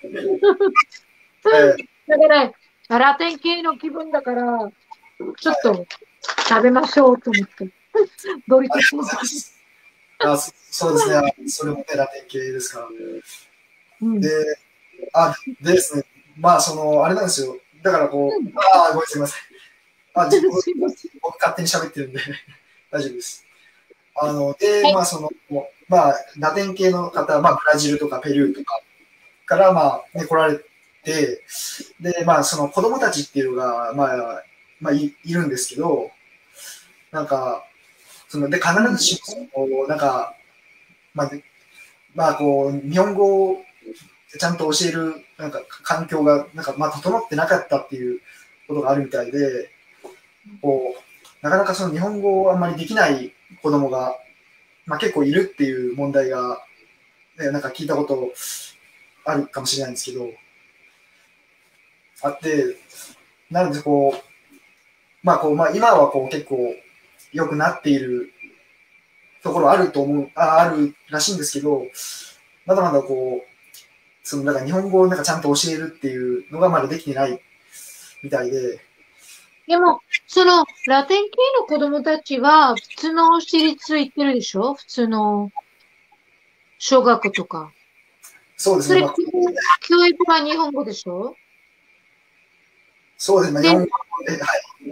えーだから、ラテン系の気分だから、ちょっと食べましょうと思って、ドリトスありがとうご持ってきましざいます。あ、そそうですね。それもね、ラテン系ですから。 た。うん。 で、あ、でですね。まあ、その、あれなんですよ。だからこう、 うん。 ああ、ごめんなさい。あ、じ、僕、 すいません。 僕勝手に喋ってるんで大丈夫です。あの、で、 はい。 まあ、その、まあ、ラテン系の方、まあ、ブラジルとかペルーとかから、まあ、ね、来られて、で、まあ、その子供たちっていうのが、まあ、まあ、い、いるんですけど、なんか、その、で、必うん。 ずしも、こうなんか、まあ、でまあ、こう、日本語をちゃんと教える、なんか、環境が、なんか、まあ、整ってなかったっていうことがあるみたいで、こう、なかなかその日本語をあんまりできない子供が、まあ、結構いるっていう問題が、ね、なんか聞いたことあるかもしれないんですけど、あって、なので、こう、まあ、こう、まあ、今はこう、結構良くなっているところあると思う、あ、あるらしいんですけど、まだまだこう、その、なんか日本語をなんかちゃんと教えるっていうのがまだできてないみたいで、 でも、その、ラテン系の子供たちは、普通の私立行ってるでしょ？普通の小学校とか。 そうですね、 それ、 まあ、 教教育は日本語でしょ？ そうですね、まあ、日で、 本語で、はい、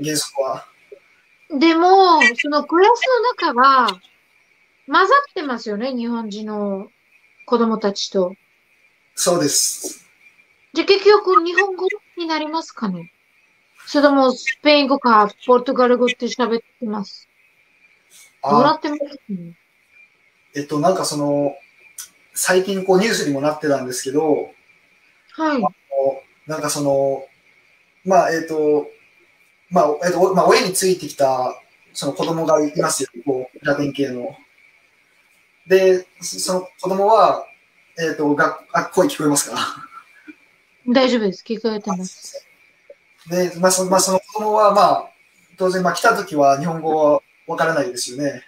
原則は。 でも、そのクラスの中は混ざってますよね、日本人の子供たちと。 そうです。 じゃあ結局日本語になりますかね？それともスペイン語かポルトガル語って喋ってます。どうなあ、 ってますね？ えっと、なんかその、最近こうニュースにもなってたんですけど、 はい。 なんかその、まあ、えっと、まあ、えっと、まあ、親についてきた、その子供がいますよ、こう、ラテン系の。で、その子供は、えっと、が、あ、声聞こえますか？ 大丈夫です。聞こえてます。 で、まあ、その、まあ、その子供は、まあ、当然、まあ、来た時は日本語はわからないですよね。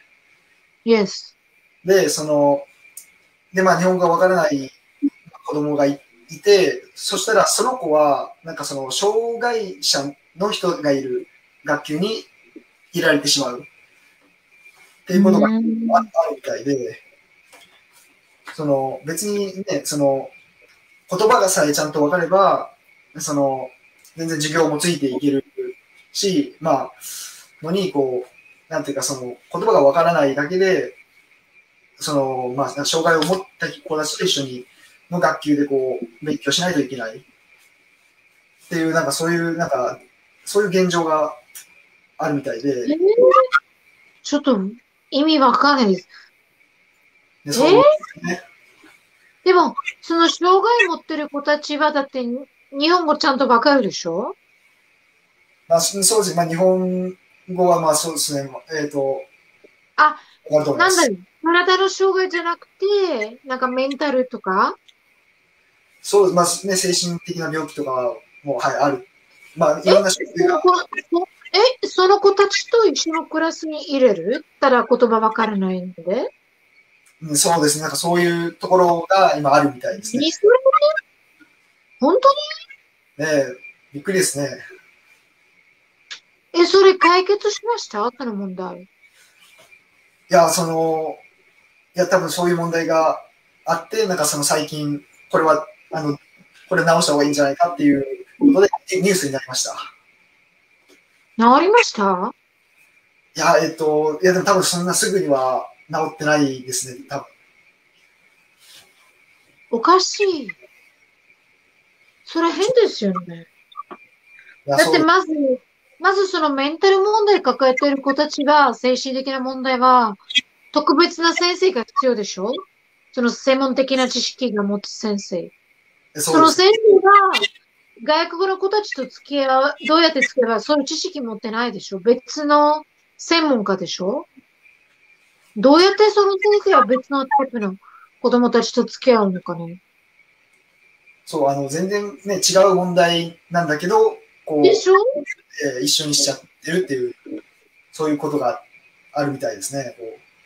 Yes。 で、その、で、まあ、日本語がわからない子供がいいて、そしたらその子は、なんかその、障害者の人がいる学級に入れられてしまうってういうことがーあん。 るみたいで、その、別にね、その、言葉がさえちゃんと分かれば、その、全然授業もついていけるし、まあ、のに、こう、 なんていうか、その言葉がわからないだけで、その、まあ、障害を持った子たちと一緒にの学級でこう、勉強しないといけないっていう、なんかそういう、なんか、そういう現状があるみたいえで、 ー、ちょっと意味わかんないです。 で、 えー、 そうね。 でも、その障害持ってる子たちは、だって日本語ちゃんとわかるでしょ？ まあ、そうですね。まあ、日本語はまあそうですね。えっ、と、 あ、 わかると思います。 なんだろう。体の障害じゃなくて、なんかメンタルとか。 そう、まあね、精神的な病気とかも、はい、ある。まあ、いえ、 ろんな種類が、 その子、そえ、その子たちと一緒のクラスに入れるただ言葉わからないので。 うん、そうですね。なんかそういうところが今あるみたいですね。 何それ？本当ねえ、びっくりですね。 に？え、それ解決しました？その問題。 いや、その、いや、多分そういう問題があって、なんかその最近、これは、あの、これ直した方がいいんじゃないかっていうことでニュースになりました。 治りました？ いや、えっと、いや、でも多分そんなすぐには治ってないですね、多分。 おかしい。それ変ですよね。 いや、 だってそう、 まず、まずそのメンタル問題抱えている子たちが、精神的な問題は、特別な先生が必要でしょ？その専門的な知識が持つ先生。そそうですね。 の先生が、外国の子たちと付き合う、どうやって付き合うか、そういう知識持ってないでしょ？別の専門家でしょ？どうやってその先生は別のタイプの子供たちと付き合うのかね？ そう、あの、全然ね、違う問題なんだけど、こでしょ？ う、えー一緒にしちゃってるっていう、そういうことがあるみたいですね。こ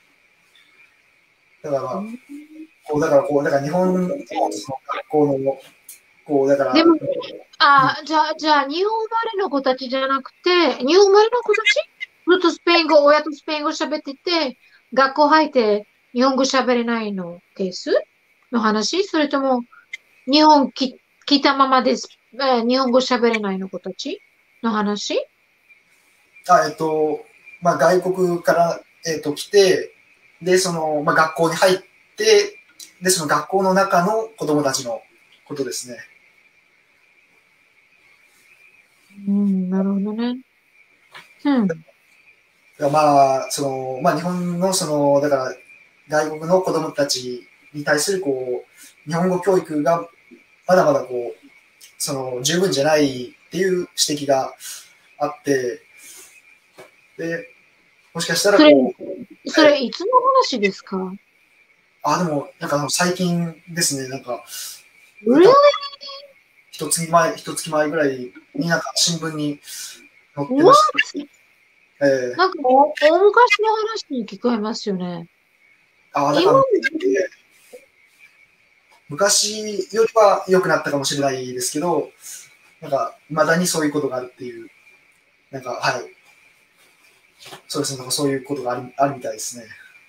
うだから、 うん。 こう、だからこう、だから日本のその学校の、こう、だから、 でも、あ、じゃあ、じゃあ、日本生まれの子たちじゃなくて、日本生まれの子たちずっとスペイン語、親とスペイン語喋ってて、学校入って日本語喋れないのケースの話？それとも、日本き来たままです、えー日本語喋れないの子たちの話？ あ、えっと、まあ、外国から、えっと、来て、で、その、まあ、学校に入って、で、その学校の中の子供たちのことですね。 うん、なるほどね。うん。 まあ、その、まあ、日本の、その、だから、外国の子供たちに対する、こう、日本語教育が、まだまだ、こう、その、十分じゃないっていう指摘があって、で、もしかしたら、 それ、 こう、 それいつの話ですか？ あ、でも、なんか、最近ですね、なんか、 Really? 一月前、一月前ぐらいになんか新聞に載ってま What? した。えー、 なんかお、大昔の話に聞こえますよね。 ああ、だ今、 から、昔よりは良くなったかもしれないですけど、なんか、未だにそういうことがあるっていう、なんか、はい。そうですね、なんかそういうことがあるあるみたいですね。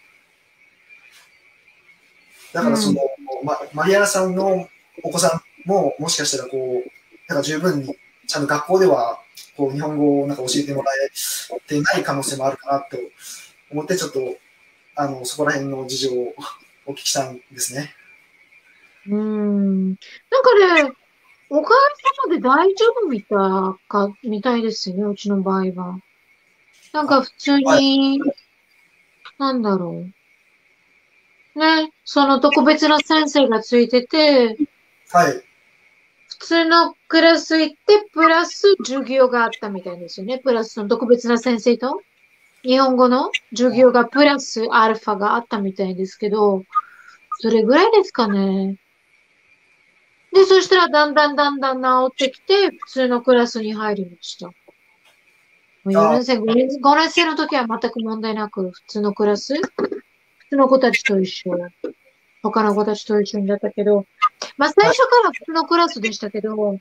だから、その、 うん。 ま、マリアナさんのお子さんも、もしかしたら、こう、なんか十分に、ちゃんと学校では、こう、日本語をなんか教えてもらえてない可能性もあるかなと思って、ちょっと、あの、そこら辺の事情をお聞きしたんですね。 うん。なんかね、おかげさまで大丈夫みたいか、みたいですよね、うちの場合は。なんあ、 か普通はい、 に、なんだろう。ね、その特別な先生がついてて、 はい。 普通のクラス行って、プラス授業があったみたいですよね。プラスその特別な先生と、日本語の授業がプラスアルファがあったみたいですけど、それぐらいですかね。で、そしたらだんだんだんだん治ってきて、普通のクラスに入りました。もう4 あ、 年生、ごねん、ごねん生の時は全く問題なく、普通のクラス、普通の子たちと一緒、他の子たちと一緒にだったけど、まあ最はい。 初から普通のクラスでしたけど、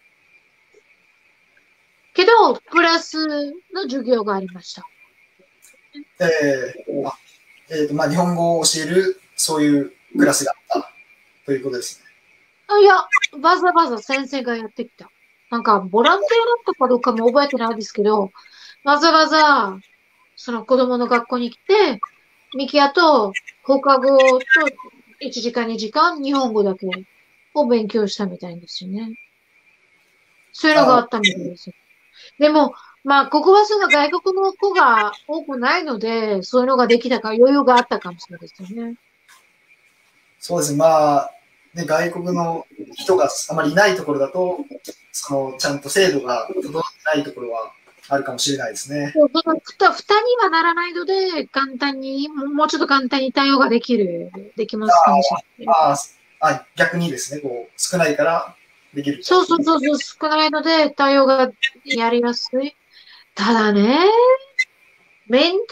けど、プラスの授業がありました。 えー、あ、えっと、まあ、日本語を教える、そういうクラスがあったということですね。 あ、いや、わざわざ先生がやってきた。なんか、ボランティアだったかどうかも覚えてないですけど、わざわざその子供の学校に来て、ミキヤと放課後といちじかんにじかん日本語だけを勉強したみたいですよね。そういうのがああ、 ったみたいですよ。でも、まあ、ここはその外国の子が多くないので、そういうのができたから余裕があったかもしれないですよね。 そうですね。まあ、ね、外国の人があまりいないところだと、その、ちゃんと制度が整ってないところはあるかもしれないですね。 そうそのふた、負担にはならないので、簡単に、もうもうちょっと簡単に対応ができる、できますかもしれない。 ああ、逆にですね、こう、少ないからできると。 そうそうそうそう、少ないので対応がやりやすい。ただね、メンタル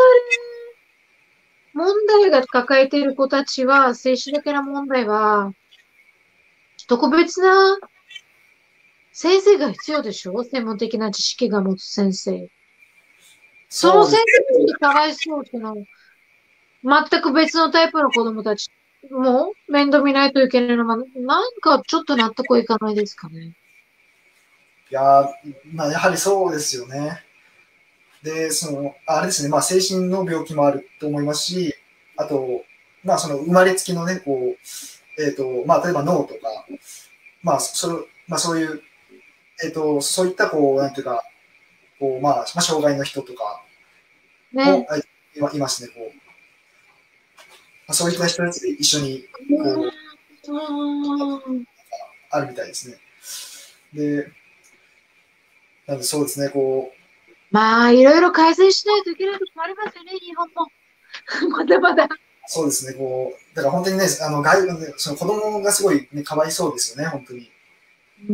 問題が抱えている子たちは、精神的な問題は、特別な先生が必要でしょ？専門的な知識が持つ先生。その先そうです。 生にかわいそうっての、全く別のタイプの子供たちも面倒見ないといけないのは、なんかちょっと納得いかないですかね。 いやー、まあ、やはりそうですよね。で、その、あれですね、まあ、精神の病気もあると思いますし、あと、まあ、その生まれつきのね、こう、えっ、と、まあ、例えば脳とか、まあ、それ、まあ、そういう、えっ、と、そういった、こう、なんていうか、こう、まあ、まあ、障害の人とかも、 ね。 あいいますね、こう、まあ、そういった人たちで一緒に、こう、 うん。 あるみたいですね。で、なんでそうですね、こう、 まあ、いろいろ改善しないといけないとこもありますよね、日本も。まだまだ。 そうですね、こう、だから本当にね、あの、外国の、その子供がすごいね、かわいそうですよね、本当に。 うん。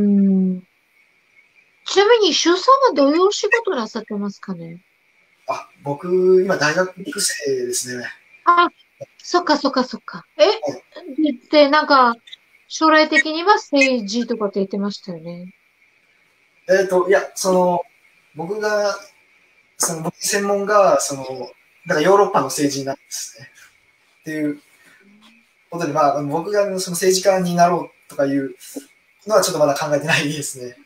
ちなみに、周さんはどういうお仕事なさってますかね？ あ、僕、今大学生ですね。 あ、そっかそっかそっか。えはい。 で、なんか、将来的には政治とかって言ってましたよね。 えっと、いや、その、僕が、その、僕専門が、その、だからヨーロッパの政治なんですね。っていうことで、まあ、僕がその政治家になろうとかいうのはちょっとまだ考えてないですね。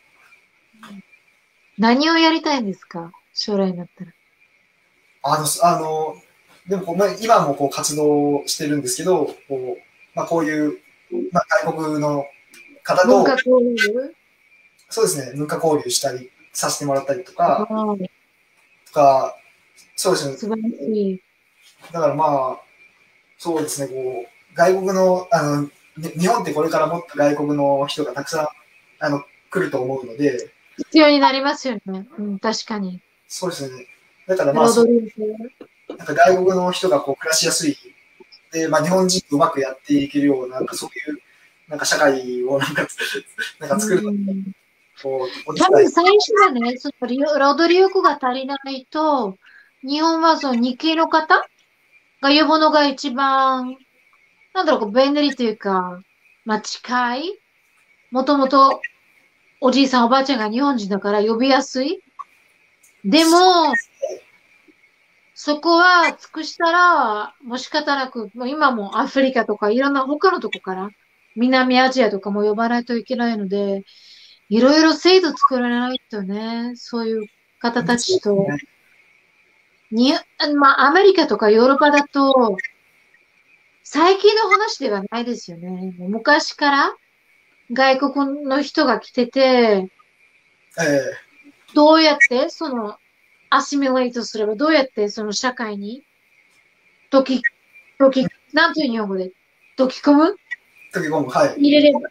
何をやりたいんですか？将来になったら。 あの、あの、でもこう、まあ、今もこう活動してるんですけど、こう、まあ、こういう、まあ、外国の方と、 文化交流。 そうですね、文化交流したり、させてもらったりとか、 ああ、 とか、そうですね、 素晴らしい。 だからまあ、そうですね、こう、外国の、あの、に日本ってこれからもっと外国の人がたくさん、あの、来ると思うので、 必要になりますよね。うん、確かに。 そうですね。だからまあ、そう、 労働力。 なんか外国の人がこう暮らしやすい、で、まあ日本人とうまくやっていけるような、なんかそういう、なんか社会をなんか、なんかう作るのに、 ん。 こう、お手伝い、 多分最初はね、そのり労働力が足りないと、日本はその日系の方が呼ぶのが一番、なんだろう、こう便利というか、まあ近い。もともとおじいさんおばあちゃんが日本人だから呼びやすい。でも、そこは尽くしたら、もう仕方なく、もう今もアフリカとかいろんな他のとこから、南アジアとかも呼ばないといけないので、いろいろ制度作らないとね、そういう方たちと、に、まあアメリカとかヨーロッパだと、最近の話ではないですよね。もう昔から外国の人が来てて、 ええ、 どうやってそのアシミレートすれば、どうやってその社会に溶き、溶き、なんという日本語で溶き込む時込む、はい。 入れれば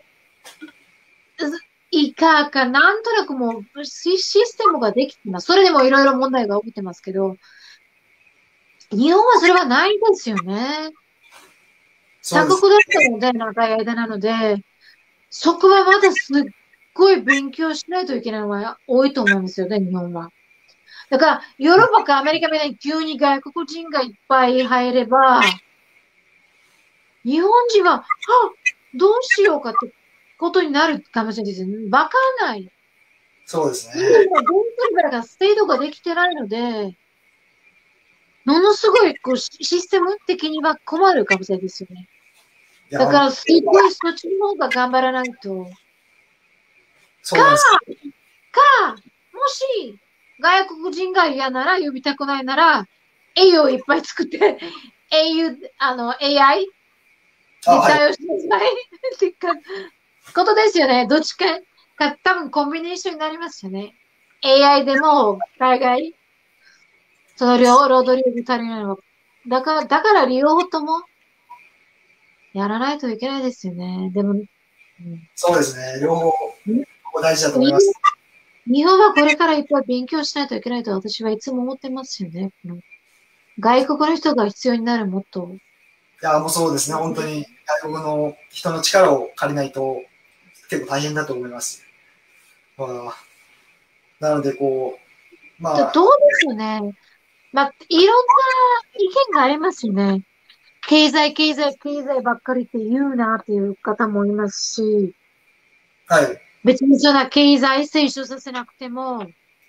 いいかか、なんとなくもうシシステムができてます。それでもいろいろ問題が起きてますけど、日本はそれはないんですよね。 そうです。 鎖国だったので、長い間なので、そこはまだすっごい勉強しないといけないのが多いと思うんですよね、日本は。だから、ヨーロッパかアメリカみたいに急に外国人がいっぱい入れば、日本人は、あ、どうしようかってことになるかもしれないですね。わかんない。 そうですね。 日本はどうすればが制度ができてないので、ものすごいこうシシステム的には困るかもしれないですよね。 いや、 だから、すごいそっちの方が頑張らないと。 そうなんです。 か、もし、外国人が嫌なら、呼びたくないなら、 栄養をいっぱい作って、英雄、あの、エーアイ であ、はい。 対応してくださいってかことですよね。どっちか、か、多分コンビネーションになりますよね。エーアイ でも海外、その両労働力足りないのは。だから、だから両方ともやらないといけないですよね。でも、うん、 そうですね。両方、 に大事だと思いにます。 日本はこれからいっぱい勉強しないといけないと私はいつも思ってますよね。この外国の人が必要になるもっと。 いや、もうそうですね。本当に外国の人の力を借りないと結構大変だと思います。まあ、なので、こう、まあ、 どどうですよね。まあ、いろんな意見がありますよね。経済、経済、経済ばっかりって言うなっていう方もいますし、 はい。 別にそんな経済成長させなくても、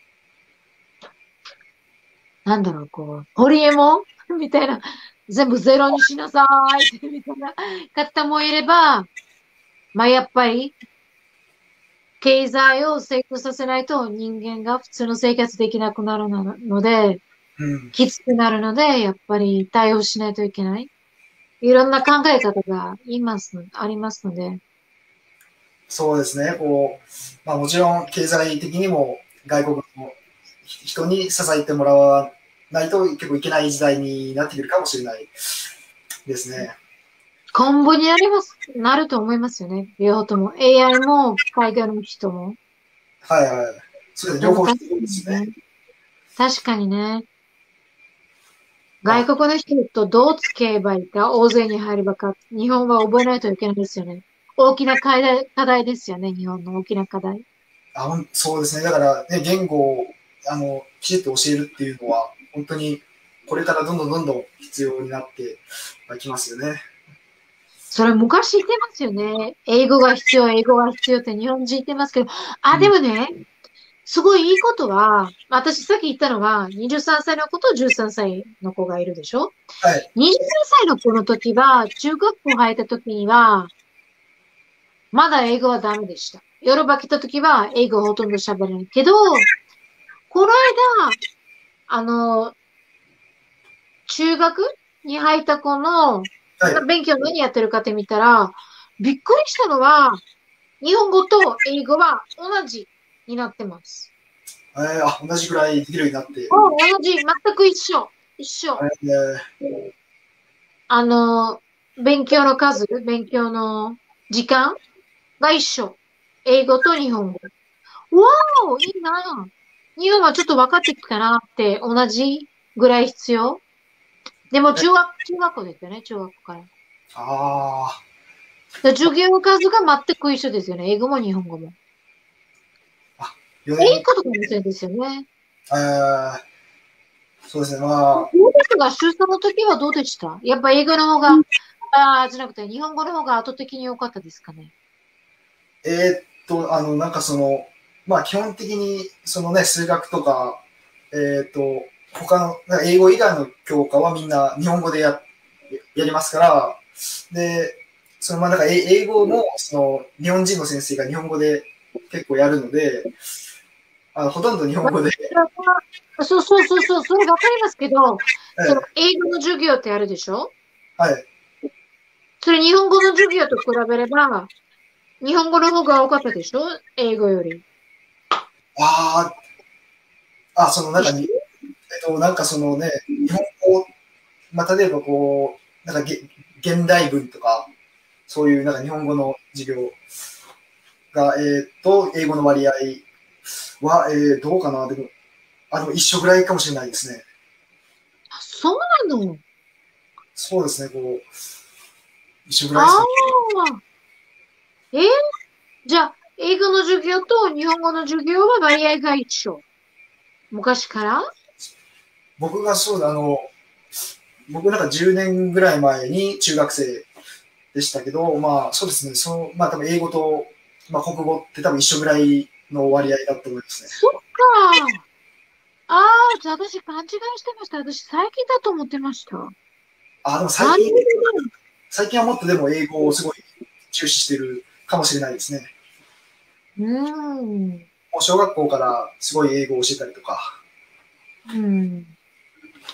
なんだろう、こう、ホリエモンみたいな、全部ゼロにしなさいって、みたいな方もいれば、まあやっぱり、経済を成功させないと人間が普通の生活できなくなるので、 うん。 きつくなるので、やっぱり対応しないといけない。いろんな考え方がいますの、ありますので。 そうですね。こう、まあもちろん経済的にも外国の人に支えてもらわないと結構いけない時代になってくるかもしれないですね。 今後になります、なると思いますよね。両方とも。エーアイ も海外の人も。 はいはい。そうですね。 でも確か両方必要ですね。 にね。確かにね。外あ、 国の人とどう付き合えばいいか、大勢に入ればか、日本は覚えないといけないですよね。大きな課題、課題ですよね。日本の大きな課題。 あほんそうですね。だからね、言語をあのきちっと教えるっていうのは、本当にこれからどんどんどんどん必要になってきますよね。 それ昔言ってますよね。英語が必要、英語が必要って日本人言ってますけど、あ、でうん。 もね、すごいいいことは、私さっき言ったのは、にじゅうさんさいの子とじゅうさんさいの子がいるでしょ？ はい。 にじゅうさん 歳の子の時は、中学校入った時には、まだ英語はダメでした。ヨーロッパ来た時は、英語ほとんど喋れないけど、この間、あの、中学に入った子の、 はい。 勉強何やってるかって見たら、びっくりしたのは、日本語と英語は同じになってます。 えー、あ、同じぐらいできるようになって。 お、同じ、全く一緒。一緒。 えー、 あの、勉強の数、勉強の時間が一緒。英語と日本語。わお、いいな。日本はちょっと分かってきたなって同じぐらい必要。でも中学、中学校ですよね、中学校から。 あで授業の数が全く一緒ですよね。英語も日本語も。 あ、あ、4 いい年、 ことかもしれないですよね。 えー、そうですね。まあ、 どうですか？出産の時はどうでした？やっぱ英語の方が、ああ、じゃなくて日本語の方が圧倒的に良かったですかね。 えーっと、あの、なんかその、まあ基本的に、そのね、数学とか、えーっと、他の、なんか英語以外の教科はみんな日本語でや、やりますから、で、そのまあなんか英英語も、その、日本人の先生が日本語で結構やるので、あの、ほとんど日本語で、 そうそうそうそう、それわかりますけど、そのはい、 英語の授業ってあるでしょ？ はい。 それ日本語の授業と比べれば、日本語の方が多かったでしょ？英語より。 ああ、あ、そのなんかに、え一っと、なんかそのね、日本語、まあ例えばこう、なんかげ現代文とか、そういうなんか日本語の授業が、えーっと、英語の割合は、えー、どうかな、でも、あ、でも一緒ぐらいかもしれないですね。 あ、そうなの？ そうですね、こう、一緒ぐらいですかね。 ああ、えーじゃあ、英語の授業と日本語の授業は割合が一緒。昔から？ 僕がそうだ、あの、僕なんかじゅうねんぐらい前に中学生でしたけど、まあそうですね、その、まあ多分英語と、まあ国語って多分一緒ぐらいの割合だと思いますね。 そっか。ああ、じゃあ私勘違いしてました。私最近だと思ってました。 あ、でも最なる近、最近はもっとでも英語をすごい重視してるかもしれないですね。 ほど。うーん。 もう小学校からすごい英語を教えたりとか。 うん。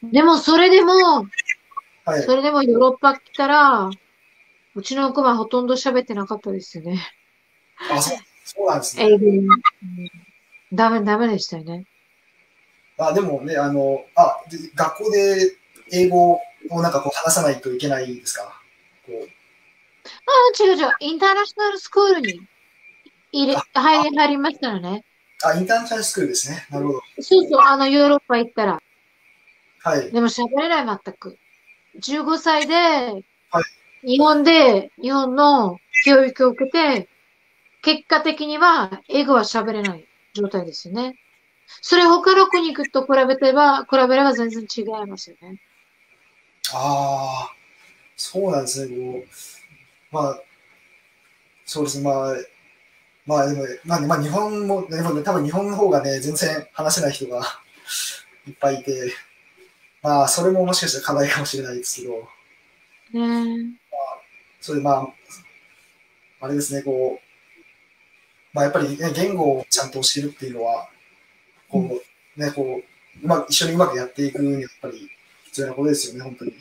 でも、それでも、 はい。 それでもヨーロッパ来たら、うちの子はほとんど喋ってなかったですよね。 あ、そう、そうなんですね。 英語。うんダメ、ダメでしたよね。 あ、でもね、あの、あ、で学校で英語をなんかこう話さないといけないですか？こう、 あ、違う違う。インターナショナルスクールに入れ、入り、入りましたよね。 あ、インターナショナルスクールですね。なるほど。 そうそう、あの、ヨーロッパ行ったら。 はい。 でも喋れない、全く。じゅうごさいで、 はい。 日本で、日本の教育を受けて、結果的には、英語は喋れない状態ですよね。それ他の国と比べてば、比べれば全然違いますよね。 ああ、そうなんですね。こう、まあ、そうですね。まあ、まあでも、まあ、まあ、日本も、でもね、多分日本の方がね、全然話せない人がいっぱいいて、まあ、それももしかしたら課題かもしれないですけど、 ねそれまあ、あれですね、こう、まあ、やっぱり、ね、言語をちゃんと教えるっていうのは、 え。うん。 こう、ね、こう、うまく、一緒にうまくやっていくには、やっぱり必要なことですよね、本当に。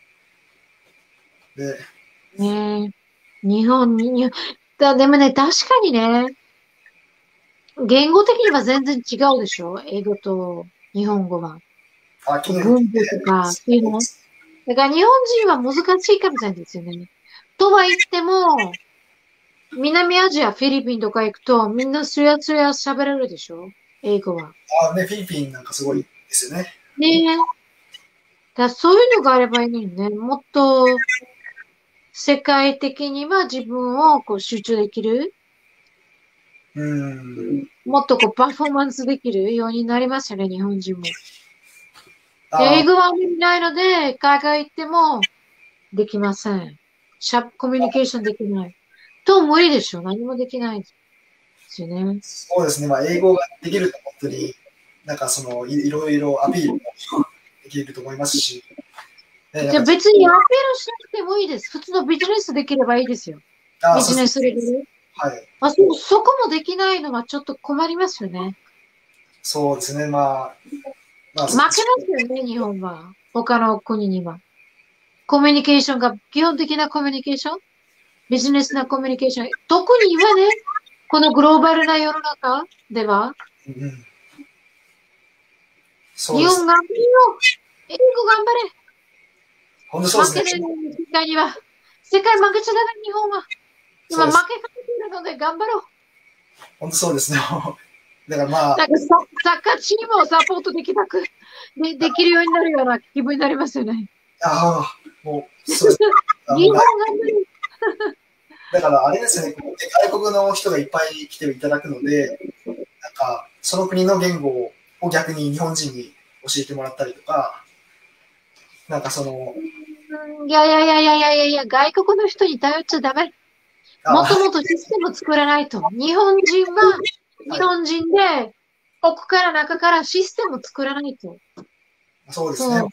で、 ねえ。日本に、にだ、でもね、確かにね、言語的には全然違うでしょ英語と日本語は。 あ、去年、 文法とか、そういうの。だから日本人は難しいかもしれないですよね。とは言っても、南アジア、フィリピンとか行くと、みんなすやすや喋れるでしょ英語は。 あ、ね、フィリピンなんかすごいですよね。 ねえ。だからそういうのがあればいいのにね。もっと世界的には自分をこう集中できる。 うん。 もっとこうパフォーマンスできるようになりますよね、日本人も。であ、 英語はあんまりないので、海外行ってもできません。しゃ、コミュニケーションできない。と無理でしょ。何もできないですよね。 そうですね、まあ、英語ができると本当に、なんかその、い、いろいろアピールもできると思いますし、ね、なんか、 じゃあ別にアピールしなくてもいいです。普通のビジネスできればいいですよ。 あ、 ビジネそうですね。 スレベル。 はい。 あ、そ、そこもできないのはちょっと困りますよね。 そうですね、まあ、まあ、そ負けますよね、日本は。他の国には。コミュニケーションが、基本的なコミュニケーション、ビジネスなコミュニケーション。特に今ね、このグローバルな世の中では、 うん、そう日です。 本頑張れよ。英語頑張れ。 本当そうですね。 負けないように世界には。世界負けちゃダメ、日本は。今負そうです。 けかけてるので頑張ろう。 本当そうですね。だからまあ、 なんかサ、サッカーチームをサポートできなく、で、できるようになるような気分になりますよね。 ああ、もう、そうです。あ日本もうだ、 頑張れ。 だからあれですよね、こう外国の人がいっぱい来ていただくので、なんか、その国の言語を逆に日本人に教えてもらったりとか、なんかその、 うんいやいやいやいやいやいやいや、外国の人に頼っちゃダメ。もとあ、 もとシステム作らないと。日本人は、日はい、 本人で、奥から中からシステム作らないと。 そうですね。 そう。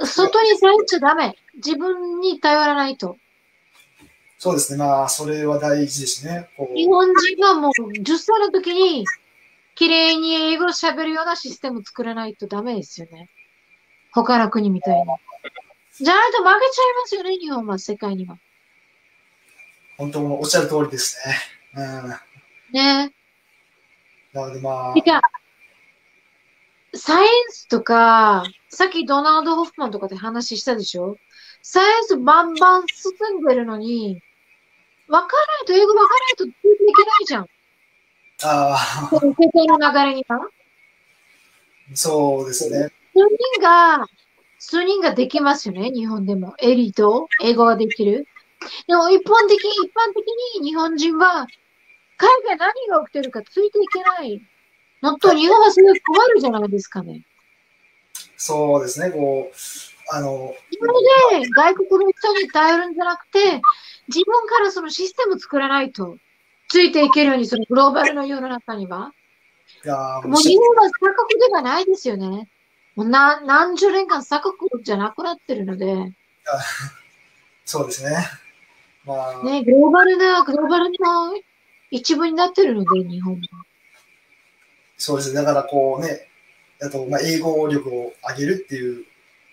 外に頼っちゃダメ。自分に頼らないと。 そうですね。まあ、それは大事ですね。こう、 日本人はもうじゅっさいの時に、綺麗に英語を喋るようなシステム作らないとダメですよね。他の国みたいに。じゃないと負けちゃいますよね、日本は、世界には。 本当おっしゃる通りですね。うん。なね。 のでまあ、 てか、サイエンスとか、さっきドナルド・ホフマンとかで話したでしょサイエンスバンバン進んでるのに、わからないと、英語わからないとついていけないじゃん。こあの世界の流れには。 ーそうですね。 数人が、数人ができますよね、日本でも。エリート、英語ができる。でも一般的、一般的に日本人は、海外何が起きてるかついていけない。のと、日本はすごい困るじゃないですかね。 そうですね。こう、あの、 今まで外国の人に頼るんじゃなくて、自分からそのシステム作らないと、ついていけるように、そのグローバルの世の中には。 が、おっもうしゃる日本は鎖国ではないですよね。もうな何十年間鎖国じゃなくなってるので、 そうですね。まあ、 ね、グローバルな、グローバルの一部になってるので、日本は。 そうですね。だからこうね、あと、まあ、英語力を上げるっていう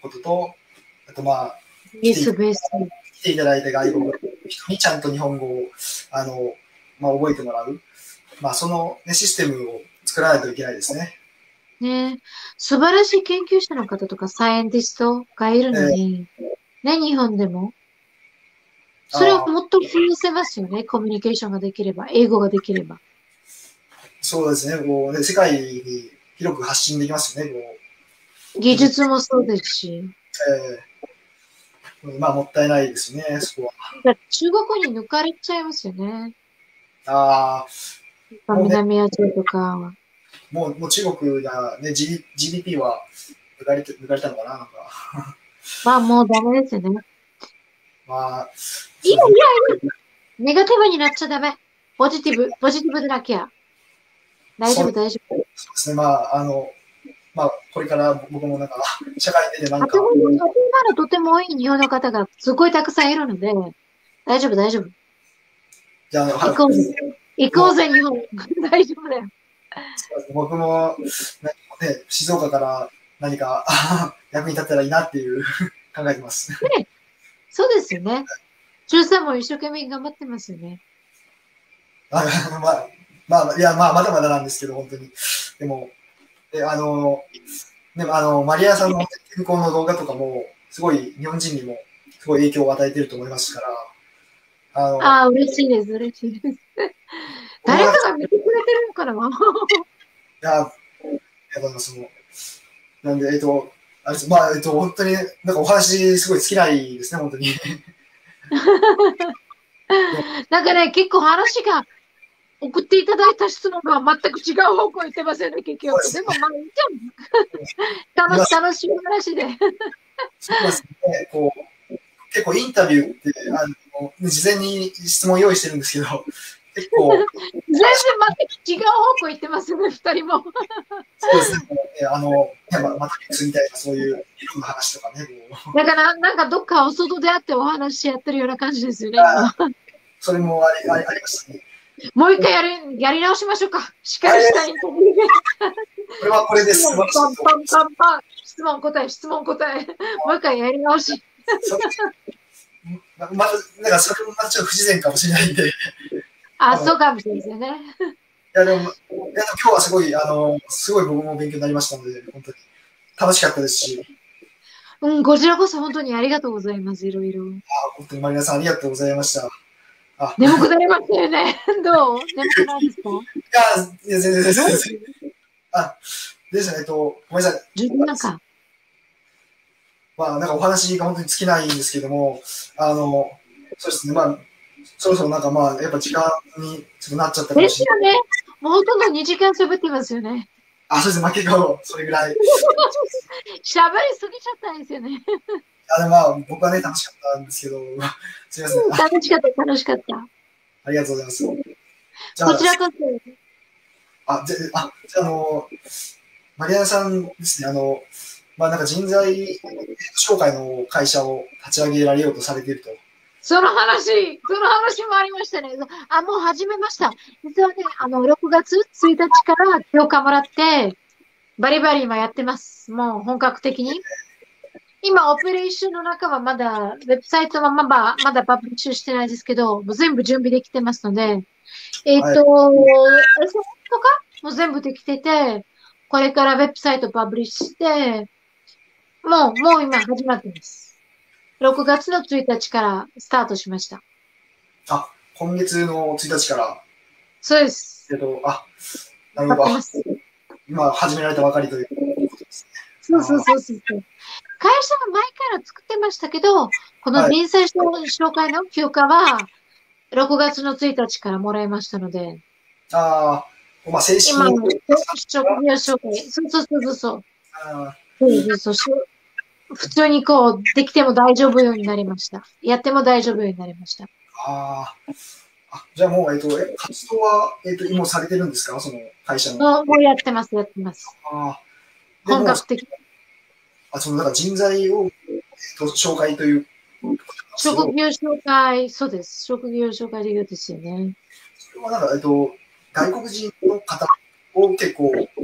ことと、あとまあ、 ベース、ベース。 来ていただいた外国の人にちゃんと日本語を、あの、まあ、覚えてもらう。まあ、その、ね、システムを作らないといけないですね。 ね、素晴らしい研究者の方とかサイエンティストがいるのに、えー、ね、日本でも。それをもっと増やせますよね。コミュニケーションができれば、英語ができれば。 そうですね。こうね、世界に広く発信できますよね。こう技術もそうですし。 えー、まあ、もったいないですね、そこは。中国に抜かれちゃいますよね。 ああ。南アジアとか。 もう、もう中国がね、ジーディーピー は抜かれて、抜かれたのかな、なんか。 まあ、もうダメですよね。 まあ、 いやいやいや、ネガティブになっちゃダメ。ポジティブ、ポジティブでなきゃ。大丈夫、大丈夫。 そうですね、まあ、あの、まあ、これから僕もなんか、社会に出てなんか。 今のとてもいい日本の方がすごいたくさんいるので、大丈夫、大丈夫。 じゃあ、 行こうぜ。行こうぜ、日本。大丈夫だよ。 僕も、ね、静岡から何か役に立ったらいいなっていう考えてます。 ね、そうですよね。中さんも一生懸命頑張ってますよね。 あまあ、まあ、いや、まあ、まだまだなんですけど、本当に。でも、であの、でもあの、マリアさんの健康の動画とかも、すごい日本人にもすごい影響を与えていると思いますから。 あのあ、嬉しいです、嬉しいです。誰かが見てくれてるのかな。いや、やっぱその、なんで、えっと、あれです、まあ、えっと、本当に、なんかお話すごい尽きないですね、本当に。 なんかね、結構話が、送っていただいた質問が全く違う方向行ってますよね、結局。でも、まあ、いいじゃん。楽し、楽しい話で。 そうですね、こう、結構インタビューって、あの、事前に質問用意してるんですけど、結構。全然全く違う方向行ってますね、二人も。 そうですね、あの、マトリックスみたいな、そういう理論の話とかね。 だから、なんかどっかお外で会ってお話しやってるような感じですよね。 それもありありありましたね。 もう一回やり、やり直しましょうか。しっかりしたインタビューで。 これはこれです。 パンパンパンパンパン。質問答え、質問答え。もう一回やり直し。 また、なんかそれもまたちょっと不自然かもしれないんで。 あ、そうかもしれないですよね。 いや、でも、いや今日はすごい、あの、すごい僕も勉強になりましたので、本当に楽しかったですし。 うん、こちらこそ本当にありがとうございます、いろいろ。 あ、本当にマリナさんありがとうございました。 あ、眠くなりましたよね。どう眠くないですか？ いや、いや、全然、全然。あ、ですね、えっと、ごめんなさい。 十分なんか。 まあ、なんかお話が本当に尽きないんですけども、あの、そうですね、まあ、そろそろなんかまあ、やっぱ時間にちょっとなっちゃったかもしれない。 ですよね。もうほとんどにじかん喋ってますよね。 あ、そうですね、負け顔、それぐらい。 喋りすぎちゃったんですよね。 あでまあ、僕はね、楽しかったんですけど、すみません。 楽しかった、楽しかった。 ありがとうございます。 じゃあこちらこそ。 あ、じゃあ、じゃあ、あの、マリアナさんですね、あの、まあ、なんか人材紹介の会社を立ち上げられようとされていると。 その話、その話もありましたね。あ、もう始めました。実はね、あの、ろくがつついたちから許可もらって、バリバリ今やってます。もう本格的に。今、オペレーションの中はまだ、ウェブサイトはまだ、まだパブリッシュしてないですけど、もう全部準備できてますので、えっ、ー、と、はい、エスエヌエス とかも全部できてて、これからウェブサイトパブリッシュして、もう、もう今始まってます。ろくがつのついたちからスタートしました。 あ、今月のついたちから。 そうです。 えっと、あ、なるほど。今始められたばかりということですね。 そうそうそうそう。会社は前から作ってましたけど、この人材紹介の休暇は、ろくがつのついたちからもらいましたので。 ああ、まあ正式に。 今、職業紹介。そうそうそうそう。あそうそうそう。普通にこう、できても大丈夫ようになりました。やっても大丈夫ようになりました。 ああ。じゃあもう、えっと、活動は、えっと、今されてるんですかその会社の。 もうやってます、やってます。 ああ。 本格的。 あ、その、なんか人材を、えっと、紹介という。 職業紹介、そうです。職業紹介事業ですよね。 それはなんか、えっと、外国人の方を結構、やられ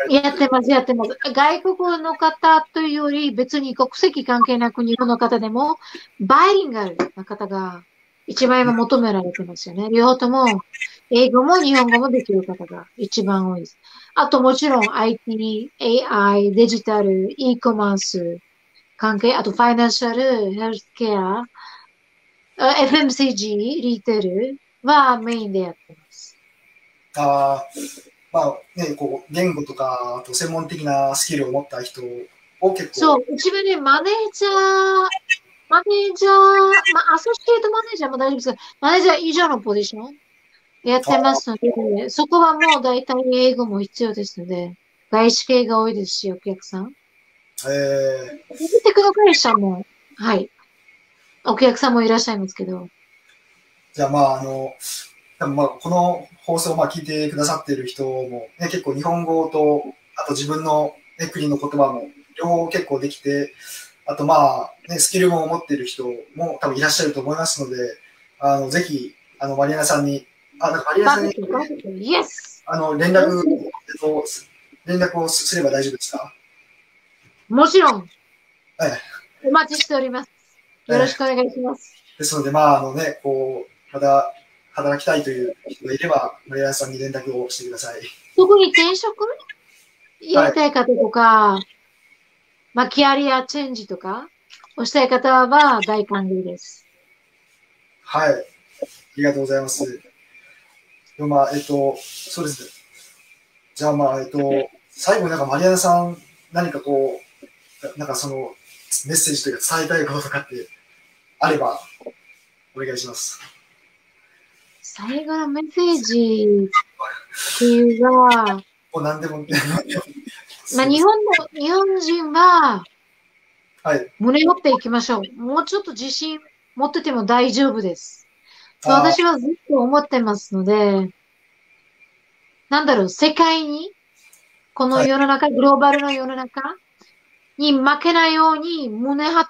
やってます、やってます。外国の方というより、別に国籍関係なく日本の方でも、バイリンガルな方が一番今求められてますよね。両方とも、英語も日本語もできる方が一番多いです。あともちろん アイティー、エーアイ、デジタル、e コマース関係、あとファイナンシャル、ヘルスケア、あ エフエムシージー、リテールはメインでやってます。 ああ、まあね、こう、言語とか、あと専門的なスキルを持った人を結構。 そう、うちはね、マネージャー、マネージャー、まあ、アソシエイトマネージャーも大丈夫ですが、マネージャー以上のポジションやってますので、そこはもう大体英語も必要ですので、外資系が多いですし、お客さん。 えー、 テクノ会社も、はい、お客さんもいらっしゃいますけど。 じゃあまあ、あの、多分まあこの放送をまあ聞いてくださっている人も、ね、結構日本語と、あと自分の、ね、国の言葉も両方結構できて、あとまあ、ね、スキルも持っている人も多分いらっしゃると思いますので、あのぜひあのマリアナさんに、あなんかマリアナさんにあの連絡、えっと、連絡をすれば大丈夫ですか？ もちろん、 はい、 お待ちしております。よろしくお願いします。 ですので、まああのね、こうまた働きたいという人がいれば、マリアナさんに連絡をしてください。 特に転職やりたい方とか、はい、まあ、キャリアチェンジとか、おしたい方は大歓迎です。 はい。ありがとうございます。まあ、えっと、そうですね。じゃあ、まあ、えっと、最後になんかマリアナさん、何かこう、なんかその、メッセージというか伝えたいこととかってあれば、お願いします。 最後のメッセージっていうのは、 もう何でも。 まあ、日本の、日本人は、 はい。 胸持っていきましょう。もうちょっと自信持ってても大丈夫です。私はずっと思ってますので、なんだろう、世界に、この世の中、はい、グローバルの世の中に負けないように胸張って、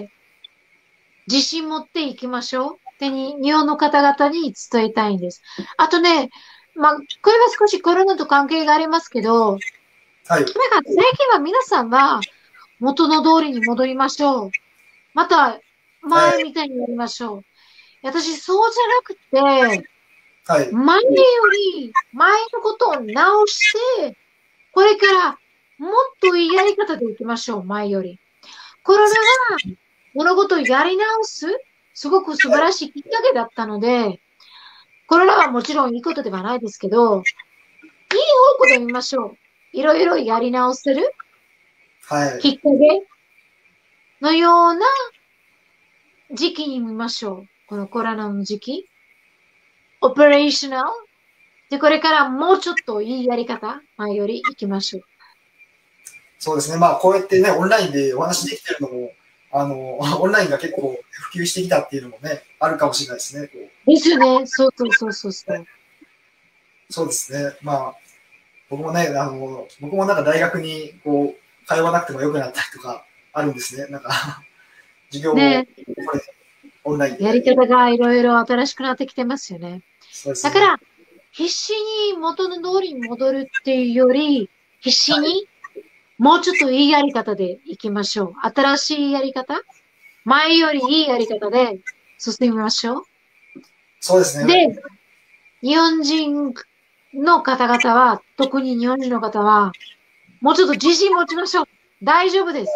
自信持っていきましょう。ってに、日本の方々に伝えたいんです。あとね、まあ、これは少しコロナと関係がありますけど、はい。最近は皆さんは元の通りに戻りましょう。また、前みたいにやりましょう。はい、私、そうじゃなくて、はい、前より、前のことを直して、これからもっといいやり方でいきましょう、前より。コロナが物事をやり直す、すごく素晴らしいきっかけだったので、コロナはもちろんいいことではないですけど、いい方向で見ましょう。いろいろやり直せる、はい、きっかけのような時期に見ましょう。このコロナの時期。オペレーショナル。で、これからもうちょっといいやり方、前より行きましょう。 そうですね。まあ、こうやってね、オンラインでお話できてるのも、あの、オンラインが結構普及してきたっていうのもね、あるかもしれないですね。こうですね。そうそうそうそうそう。 そうですね。まあ、僕もね、あの、僕もなんか大学にこう、通わなくてもよくなったりとかあるんですね。なんか、授業を、ね、オンラインで。 やり方がいろいろ新しくなってきてますよね。そうですね。だから、必死に元の通りに戻るっていうより、必死に、はいもうちょっといいやり方で行きましょう。新しいやり方前よりいいやり方で進みましょう。 そうですね。 で、日本人の方々は、特に日本人の方は、もうちょっと自信持ちましょう。大丈夫です。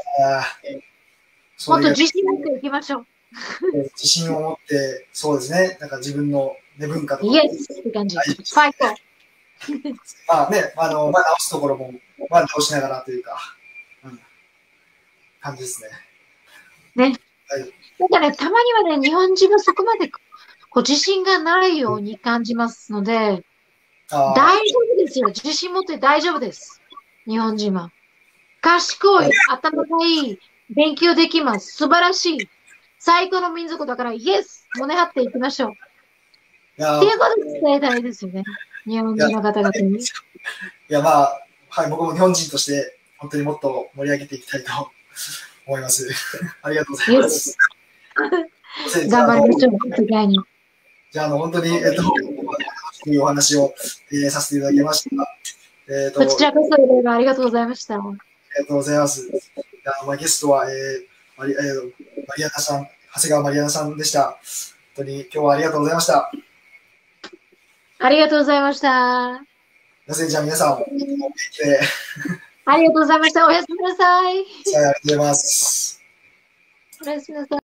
もっと自信持っていきましょう。 自信を持って、そうですね。なんか自分の、ね、文化とか。 イエスって感じ。ファイト。 まあね、あの、まあ直すところも、まあ直しながらというか、うん、感じですね。 ね。はい。なんかね、たまにはね、日本人はそこまでこう自信がないように感じますので、大丈夫ですよ。自信持って大丈夫です。日本人は。賢い、頭がいい、勉強できます。素晴らしい。最高の民族だから、イエス胸張っていきましょう。っていうことで伝えたいですよね。日本人の方々に。いや、まあ、はい、僕も日本人として、本当にもっと盛り上げていきたいと思います。ありがとうございます。 頑張りましょう、お互いに。 じゃあ、あの、本当に、えっと、というお話を、えー、させていただきました。 えっと、 こちらこそいろいろありがとうございました。 ありがとうございます。いやまあ、ゲストは、えーマリえーマリアナさん、長谷川マリアナさんでした。本当に今日はありがとうございました。 ありがとうございました。 じゃあ皆さん、お元気で。 ありがとうございました。おやすみなさい。 さあ、ありがとうございます。 おやすみなさい。